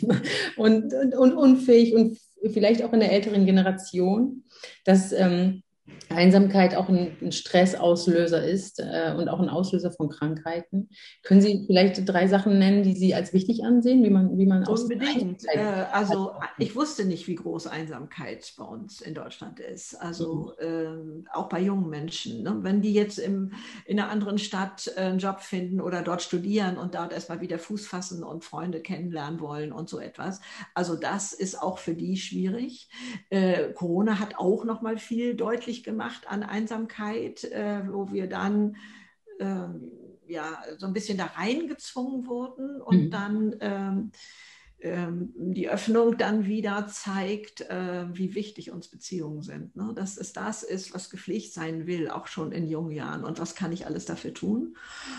und, und, und unfähig und vielleicht auch in der älteren Generation, dass ähm, Einsamkeit auch ein, ein Stressauslöser ist äh, und auch ein Auslöser von Krankheiten. Können Sie vielleicht drei Sachen nennen, die Sie als wichtig ansehen, wie man, wie man aus Unbedingt. Äh, also ich wusste nicht, wie groß Einsamkeit bei uns in Deutschland ist. Also mhm. äh, auch bei jungen Menschen. Ne? Wenn die jetzt im, in einer anderen Stadt äh, einen Job finden oder dort studieren und dort erstmal wieder Fuß fassen und Freunde kennenlernen wollen und so etwas. Also das ist auch für die schwierig. Äh, Corona hat auch noch mal viel deutlich gemacht an Einsamkeit, äh, wo wir dann äh, ja so ein bisschen da reingezwungen wurden und mhm. dann ähm, ähm, die Öffnung dann wieder zeigt, äh, wie wichtig uns Beziehungen sind. Ne? Dass es das ist, was gepflegt sein will, auch schon in jungen Jahren. Und was kann ich alles dafür tun?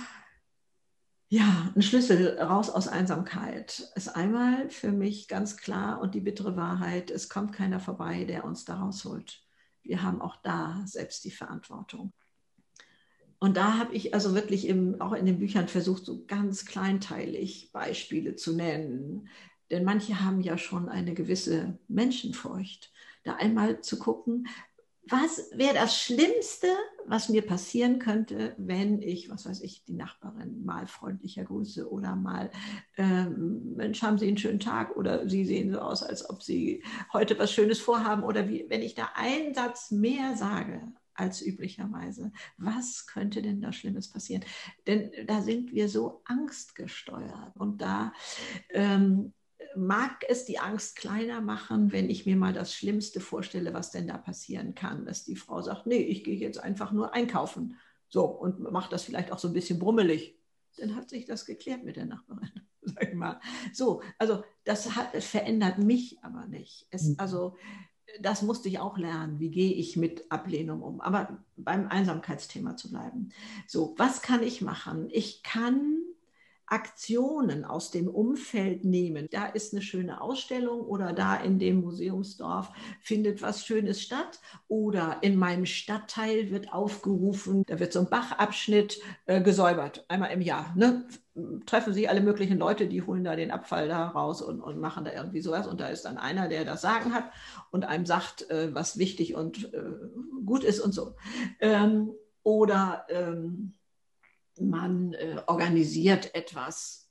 Ja, ein Schlüssel raus aus Einsamkeit ist einmal für mich ganz klar und die bittere Wahrheit, es kommt keiner vorbei, der uns da rausholt. Wir haben auch da selbst die Verantwortung. Und da habe ich also wirklich im, auch in den Büchern versucht, so ganz kleinteilig Beispiele zu nennen. Denn manche haben ja schon eine gewisse Menschenfurcht. Da einmal zu gucken, was wäre das Schlimmste, was mir passieren könnte, wenn ich, was weiß ich, die Nachbarin mal freundlicher grüße oder mal, ähm, Mensch, haben Sie einen schönen Tag oder Sie sehen so aus, als ob Sie heute was Schönes vorhaben oder wie, wenn ich da einen Satz mehr sage als üblicherweise, was könnte denn da Schlimmes passieren? Denn da sind wir so angstgesteuert und da ähm, mag es die Angst kleiner machen, wenn ich mir mal das Schlimmste vorstelle, was denn da passieren kann, dass die Frau sagt, nee, ich gehe jetzt einfach nur einkaufen. So, und macht das vielleicht auch so ein bisschen brummelig. Dann hat sich das geklärt mit der Nachbarin, sag ich mal. So, also das hat, es verändert mich aber nicht. Es, also das musste ich auch lernen. Wie gehe ich mit Ablehnung um? Aber beim Einsamkeitsthema zu bleiben. So, was kann ich machen? Ich kann Aktionen aus dem Umfeld nehmen. Da ist eine schöne Ausstellung oder da in dem Museumsdorf findet was Schönes statt oder in meinem Stadtteil wird aufgerufen, da wird so ein Bachabschnitt äh, gesäubert, einmal im Jahr. Ne? Treffen sich alle möglichen Leute, die holen da den Abfall da raus und, und machen da irgendwie sowas und da ist dann einer, der das Sagen hat und einem sagt, äh, was wichtig und äh, gut ist und so. Ähm, oder ähm, man äh, organisiert etwas,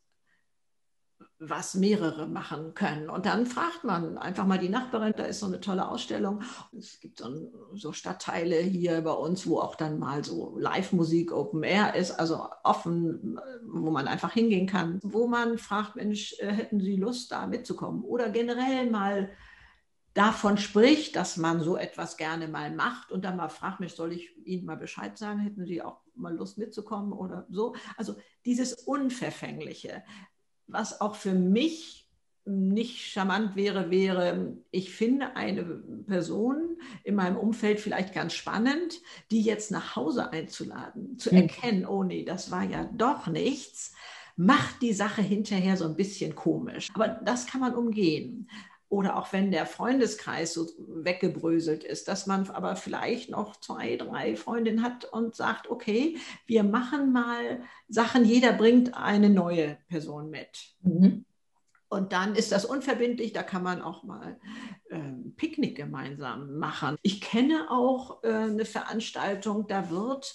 was mehrere machen können. Und dann fragt man einfach mal die Nachbarin, da ist so eine tolle Ausstellung. Es gibt so, ein, so Stadtteile hier bei uns, wo auch dann mal so Live-Musik, Open Air ist, also offen, wo man einfach hingehen kann, wo man fragt, Mensch, hätten Sie Lust, da mitzukommen? Oder generell mal davon spricht, dass man so etwas gerne mal macht und dann mal fragt, Mensch, soll ich Ihnen mal Bescheid sagen, hätten Sie auch mal Lust mitzukommen oder so. Also dieses Unverfängliche, was auch für mich nicht charmant wäre, wäre, ich finde eine Person in meinem Umfeld vielleicht ganz spannend, die jetzt nach Hause einzuladen, zu erkennen, oh nee, das war ja doch nichts, macht die Sache hinterher so ein bisschen komisch. Aber das kann man umgehen. Oder auch wenn der Freundeskreis so weggebröselt ist, dass man aber vielleicht noch zwei, drei Freundinnen hat und sagt, okay, wir machen mal Sachen, jeder bringt eine neue Person mit. Mhm. Und dann ist das unverbindlich, da kann man auch mal ähm, Picknick gemeinsam machen. Ich kenne auch äh, eine Veranstaltung, da wird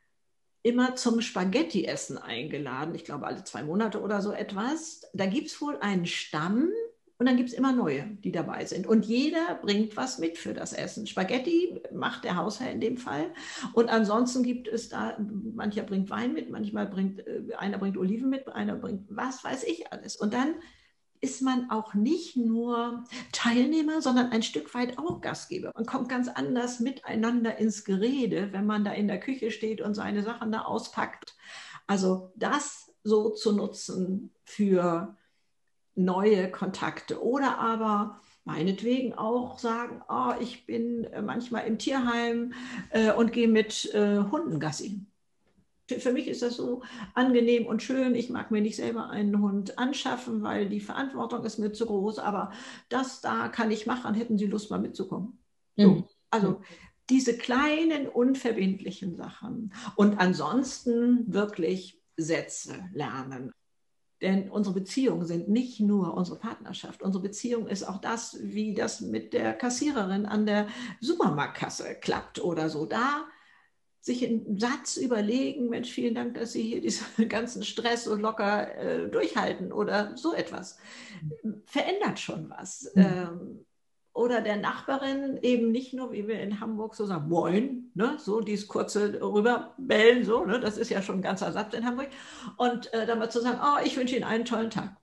immer zum Spaghetti-Essen eingeladen. Ich glaube, alle zwei Monate oder so etwas. Da gibt es wohl einen Stamm, und dann gibt es immer neue, die dabei sind. Und jeder bringt was mit für das Essen. Spaghetti macht der Hausherr in dem Fall. Und ansonsten gibt es da, mancher bringt Wein mit, manchmal bringt, einer bringt Oliven mit, einer bringt was weiß ich alles. Und dann ist man auch nicht nur Teilnehmer, sondern ein Stück weit auch Gastgeber. Man kommt ganz anders miteinander ins Gerede, wenn man da in der Küche steht und seine Sachen da auspackt. Also das so zu nutzen für neue Kontakte oder aber meinetwegen auch sagen, oh, ich bin manchmal im Tierheim äh, und gehe mit äh, Hunden Gassi. Für, für mich ist das so angenehm und schön. Ich mag mir nicht selber einen Hund anschaffen, weil die Verantwortung ist mir zu groß, aber das da kann ich machen, hätten Sie Lust mal mitzukommen. So, mhm. Also diese kleinen, unverbindlichen Sachen und ansonsten wirklich Sätze lernen. Denn unsere Beziehungen sind nicht nur unsere Partnerschaft. Unsere Beziehung ist auch das, wie das mit der Kassiererin an der Supermarktkasse klappt oder so. Da sich einen Satz überlegen, Mensch, vielen Dank, dass Sie hier diesen ganzen Stress so locker äh, durchhalten oder so etwas. Verändert schon was. Mhm. Ähm, Oder der Nachbarin eben nicht nur, wie wir in Hamburg so sagen, moin, ne, so dieses kurze rüberbellen, so, ne, das ist ja schon ein ganzer Satz in Hamburg. Und äh, dann mal zu sagen, oh, ich wünsche Ihnen einen tollen Tag.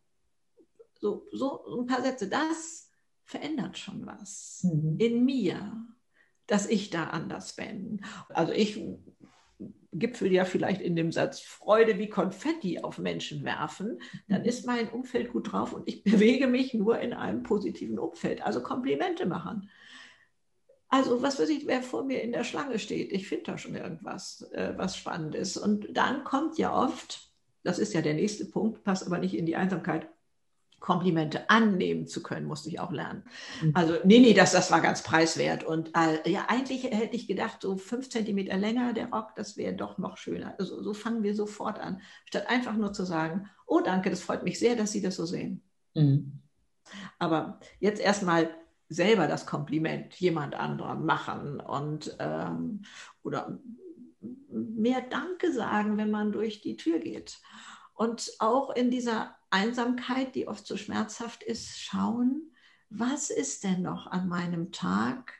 So, so ein paar Sätze, das verändert schon was mhm. in mir, dass ich da anders bin. Also ich gipfel ja vielleicht in dem Satz Freude wie Konfetti auf Menschen werfen, dann ist mein Umfeld gut drauf und ich bewege mich nur in einem positiven Umfeld. Also Komplimente machen. Also was weiß ich, wer vor mir in der Schlange steht, ich finde da schon irgendwas, äh, was spannend ist. Und dann kommt ja oft, das ist ja der nächste Punkt, passt aber nicht in die Einsamkeit, Komplimente annehmen zu können, musste ich auch lernen. Also, nee, nee, das, das war ganz preiswert. Und äh, ja, eigentlich hätte ich gedacht, so fünf Zentimeter länger der Rock, das wäre doch noch schöner. Also, so fangen wir sofort an, statt einfach nur zu sagen, oh danke, das freut mich sehr, dass Sie das so sehen. Mhm. Aber jetzt erstmal selber das Kompliment jemand anderem machen und ähm, oder mehr Danke sagen, wenn man durch die Tür geht. Und auch in dieser Einsamkeit, die oft so schmerzhaft ist, schauen, was ist denn noch an meinem Tag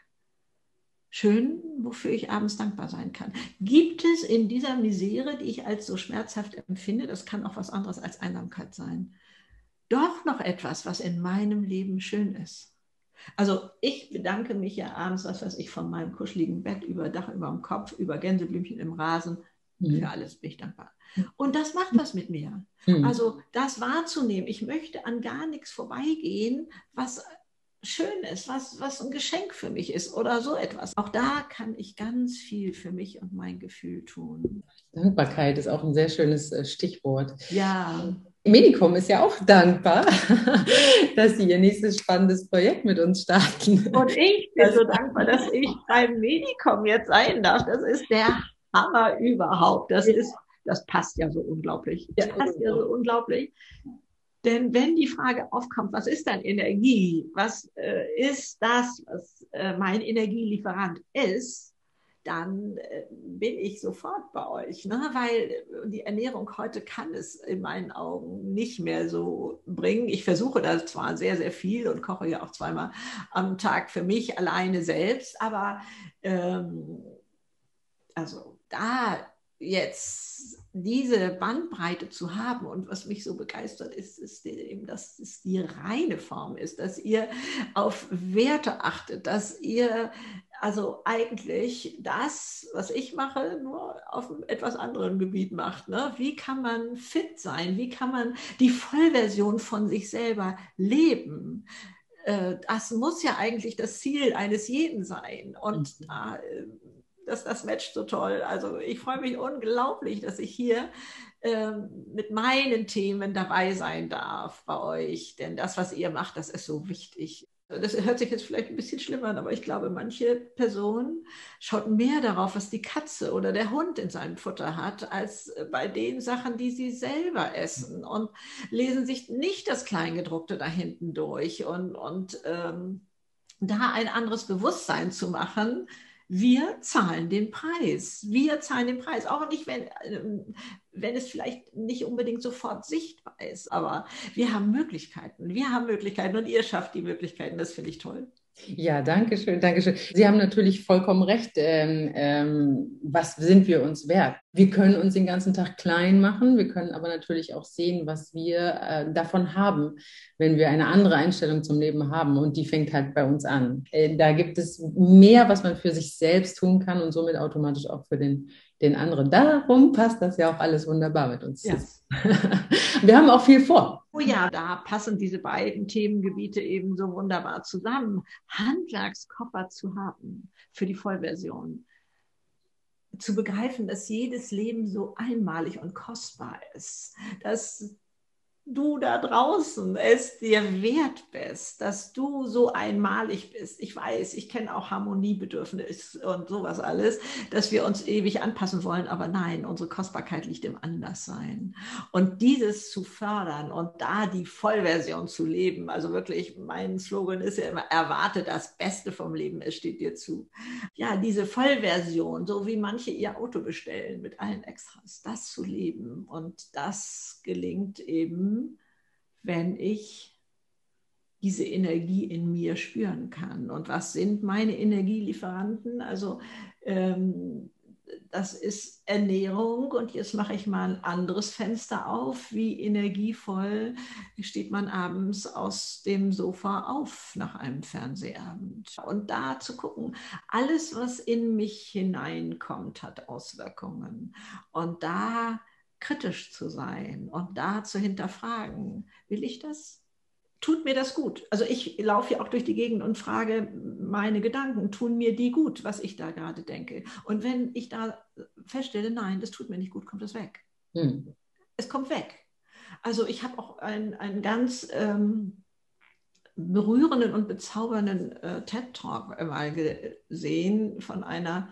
schön, wofür ich abends dankbar sein kann. Gibt es in dieser Misere, die ich als so schmerzhaft empfinde, das kann auch was anderes als Einsamkeit sein, doch noch etwas, was in meinem Leben schön ist? Also ich bedanke mich ja abends, was weiß ich, von meinem kuscheligen Bett über Dach über dem Kopf, über Gänseblümchen im Rasen. Mhm. Für alles bin ich dankbar. Und das macht was mit mir. Mhm. Also das wahrzunehmen. Ich möchte an gar nichts vorbeigehen, was schön ist, was, was ein Geschenk für mich ist oder so etwas. Auch da kann ich ganz viel für mich und mein Gefühl tun. Dankbarkeit ist auch ein sehr schönes äh, Stichwort. Ja. Medicom ist ja auch dankbar, dass sie ihr nächstes spannendes Projekt mit uns starten. Und ich bin so dankbar, dass ich beim Medicom jetzt sein darf. Das ist der Hammer überhaupt. Das ist, das passt ja so unglaublich. Das passt ja so unglaublich. Denn wenn die Frage aufkommt, was ist dann Energie? Was äh, ist das, was äh, mein Energielieferant ist? Dann äh, bin ich sofort bei euch, ne? Weil die Ernährung heute kann es in meinen Augen nicht mehr so bringen. Ich versuche das zwar sehr, sehr viel und koche ja auch zweimal am Tag für mich alleine selbst, aber ähm, also da jetzt diese Bandbreite zu haben und was mich so begeistert ist, ist eben, dass es die reine Form ist, dass ihr auf Werte achtet, dass ihr also eigentlich das, was ich mache, nur auf einem etwas anderen Gebiet macht. Ne? Wie kann man fit sein? Wie kann man die Vollversion von sich selber leben? Das muss ja eigentlich das Ziel eines jeden sein. Und da Das, das matcht so toll. Also ich freue mich unglaublich, dass ich hier ähm, mit meinen Themen dabei sein darf bei euch. Denn das, was ihr macht, das ist so wichtig. Das hört sich jetzt vielleicht ein bisschen schlimm an, aber ich glaube, manche Person schaut mehr darauf, was die Katze oder der Hund in seinem Futter hat, als bei den Sachen, die sie selber essen und lesen sich nicht das Kleingedruckte da hinten durch. Und, und ähm, da ein anderes Bewusstsein zu machen, wir zahlen den Preis. Wir zahlen den Preis. Auch nicht, wenn, wenn es vielleicht nicht unbedingt sofort sichtbar ist. Aber wir haben Möglichkeiten. Wir haben Möglichkeiten und ihr schafft die Möglichkeiten. Das finde ich toll. Ja, danke schön, danke schön. Sie haben natürlich vollkommen recht. Ähm, ähm, was sind wir uns wert? Wir können uns den ganzen Tag klein machen. Wir können aber natürlich auch sehen, was wir äh, davon haben, wenn wir eine andere Einstellung zum Leben haben. Und die fängt halt bei uns an. Äh, da gibt es mehr, was man für sich selbst tun kann und somit automatisch auch für den, den anderen. Darum passt das ja auch alles wunderbar mit uns. Yes. Wir haben auch viel vor. Oh ja, da passen diese beiden Themengebiete eben so wunderbar zusammen. Handwerkskoffer zu haben für die Vollversion. Zu begreifen, dass jedes Leben so einmalig und kostbar ist. Dass du da draußen es dir wert bist, dass du so einmalig bist. Ich weiß, ich kenne auch Harmoniebedürfnis und sowas alles, dass wir uns ewig anpassen wollen, aber nein, unsere Kostbarkeit liegt im Anderssein. Und dieses zu fördern und da die Vollversion zu leben, also wirklich, mein Slogan ist ja immer, erwarte das Beste vom Leben, es steht dir zu. Ja, diese Vollversion, so wie manche ihr Auto bestellen mit allen Extras, das zu leben und das gelingt eben, wenn ich diese Energie in mir spüren kann. Und was sind meine Energielieferanten? Also ähm, das ist Ernährung und jetzt mache ich mal ein anderes Fenster auf. Wie energievoll steht man abends aus dem Sofa auf nach einem Fernsehabend? Und da zu gucken, alles, was in mich hineinkommt, hat Auswirkungen. Und da kritisch zu sein und da zu hinterfragen, will ich das? Tut mir das gut? Also ich laufe ja auch durch die Gegend und frage meine Gedanken, tun mir die gut, was ich da gerade denke? Und wenn ich da feststelle, nein, das tut mir nicht gut, kommt es weg. Hm. Es kommt weg. Also ich habe auch einen, einen ganz ähm, berührenden und bezaubernden äh, TED-Talk mal gesehen von einer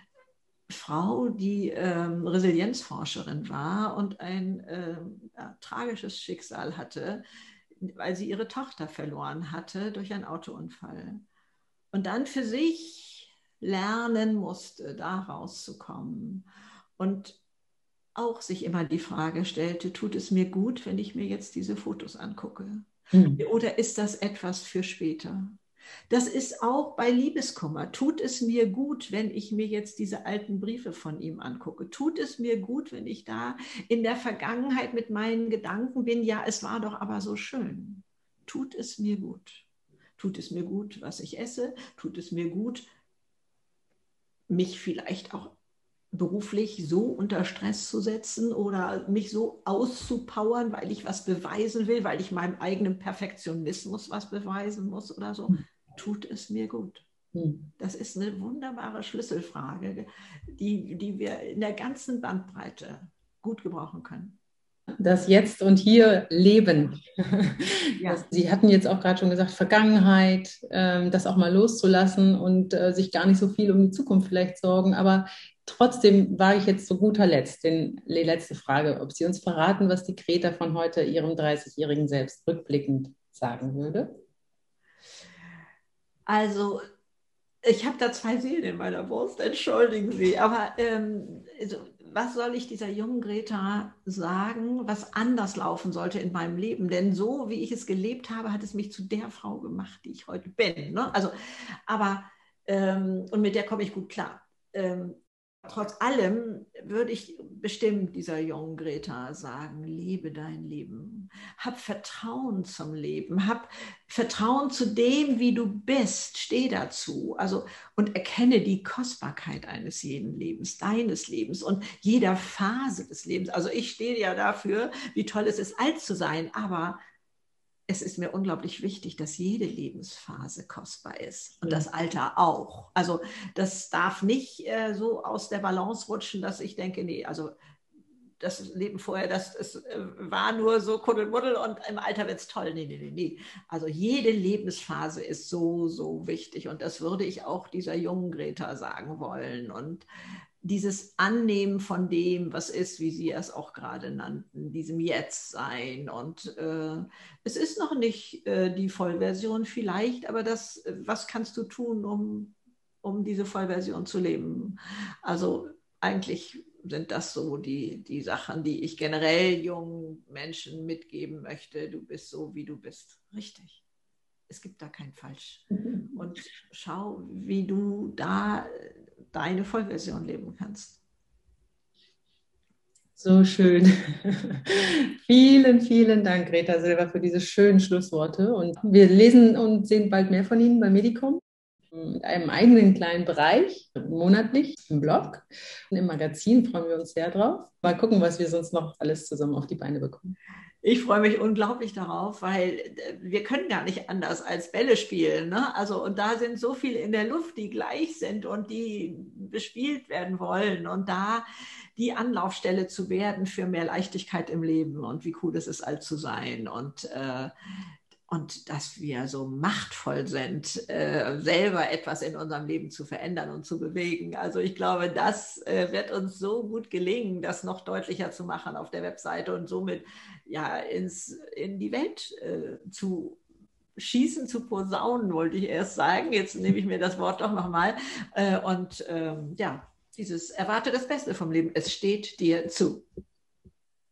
Frau, die ähm, Resilienzforscherin war und ein ähm, ja, tragisches Schicksal hatte, weil sie ihre Tochter verloren hatte durch einen Autounfall. Und dann für sich lernen musste, da rauszukommen. Und auch sich immer die Frage stellte, tut es mir gut, wenn ich mir jetzt diese Fotos angucke? Mhm. Oder ist das etwas für später? Das ist auch bei Liebeskummer. Tut es mir gut, wenn ich mir jetzt diese alten Briefe von ihm angucke? Tut es mir gut, wenn ich da in der Vergangenheit mit meinen Gedanken bin? Ja, es war doch aber so schön. Tut es mir gut? Tut es mir gut, was ich esse? Tut es mir gut, mich vielleicht auch beruflich so unter Stress zu setzen oder mich so auszupowern, weil ich was beweisen will, weil ich meinem eigenen Perfektionismus was beweisen muss oder so, tut es mir gut? Das ist eine wunderbare Schlüsselfrage, die, die wir in der ganzen Bandbreite gut gebrauchen können. Das Jetzt und Hier leben. Ja. Sie hatten jetzt auch gerade schon gesagt, Vergangenheit, ähm, das auch mal loszulassen und äh, sich gar nicht so viel um die Zukunft vielleicht sorgen. Aber trotzdem wage ich jetzt zu guter Letzt den, die letzte Frage, ob Sie uns verraten, was die Greta von heute ihrem dreißigjährigen Selbst rückblickend sagen würde. Also ich habe da zwei Seelen in meiner Brust, entschuldigen Sie. Aber ähm, also, was soll ich dieser jungen Greta sagen, was anders laufen sollte in meinem Leben? Denn so, wie ich es gelebt habe, hat es mich zu der Frau gemacht, die ich heute bin. Ne? Also, aber, ähm, und mit der komme ich gut klar. Ähm, trotz allem würde ich bestimmt dieser jungen Greta sagen, lebe dein Leben. Hab Vertrauen zum Leben. Hab Vertrauen zu dem, wie du bist. Steh dazu. Also, und erkenne die Kostbarkeit eines jeden Lebens, deines Lebens und jeder Phase des Lebens. Also ich stehe ja dafür, wie toll es ist, alt zu sein, aber es ist mir unglaublich wichtig, dass jede Lebensphase kostbar ist und das Alter auch. Also das darf nicht äh, so aus der Balance rutschen, dass ich denke, nee, also das Leben vorher, das, das äh, war nur so Kuddelmuddel und im Alter wird es toll. Nee, nee, nee, nee. Also jede Lebensphase ist so, so wichtig und das würde ich auch dieser jungen Greta sagen wollen. Und dieses Annehmen von dem, was ist, wie Sie es auch gerade nannten, diesem Jetzt-Sein. Und äh, es ist noch nicht äh, die Vollversion vielleicht, aber das, was kannst du tun, um, um diese Vollversion zu leben? Also eigentlich sind das so die, die Sachen, die ich generell jungen Menschen mitgeben möchte. Du bist so, wie du bist. Richtig. Es gibt da kein Falsch. Und schau, wie du da deine Vollversion leben kannst. So schön. Vielen, vielen Dank, Greta Silver, für diese schönen Schlussworte. Und wir lesen und sehen bald mehr von Ihnen bei Medicom. Mit einem eigenen kleinen Bereich, monatlich im Blog und im Magazin freuen wir uns sehr drauf. Mal gucken, was wir sonst noch alles zusammen auf die Beine bekommen. Ich freue mich unglaublich darauf, weil wir können gar nicht anders als Bälle spielen. Ne? Also, und da sind so viele in der Luft, die gleich sind und die bespielt werden wollen. Und da die Anlaufstelle zu werden für mehr Leichtigkeit im Leben und wie cool es ist, alt zu sein. Und äh, Und dass wir so machtvoll sind, äh, selber etwas in unserem Leben zu verändern und zu bewegen. Also ich glaube, das äh, wird uns so gut gelingen, das noch deutlicher zu machen auf der Webseite und somit ja ins, in die Welt äh, zu schießen, zu posaunen, wollte ich erst sagen. Jetzt nehme ich mir das Wort doch nochmal. Äh, und ähm, ja, dieses erwarte das Beste vom Leben. Es steht dir zu.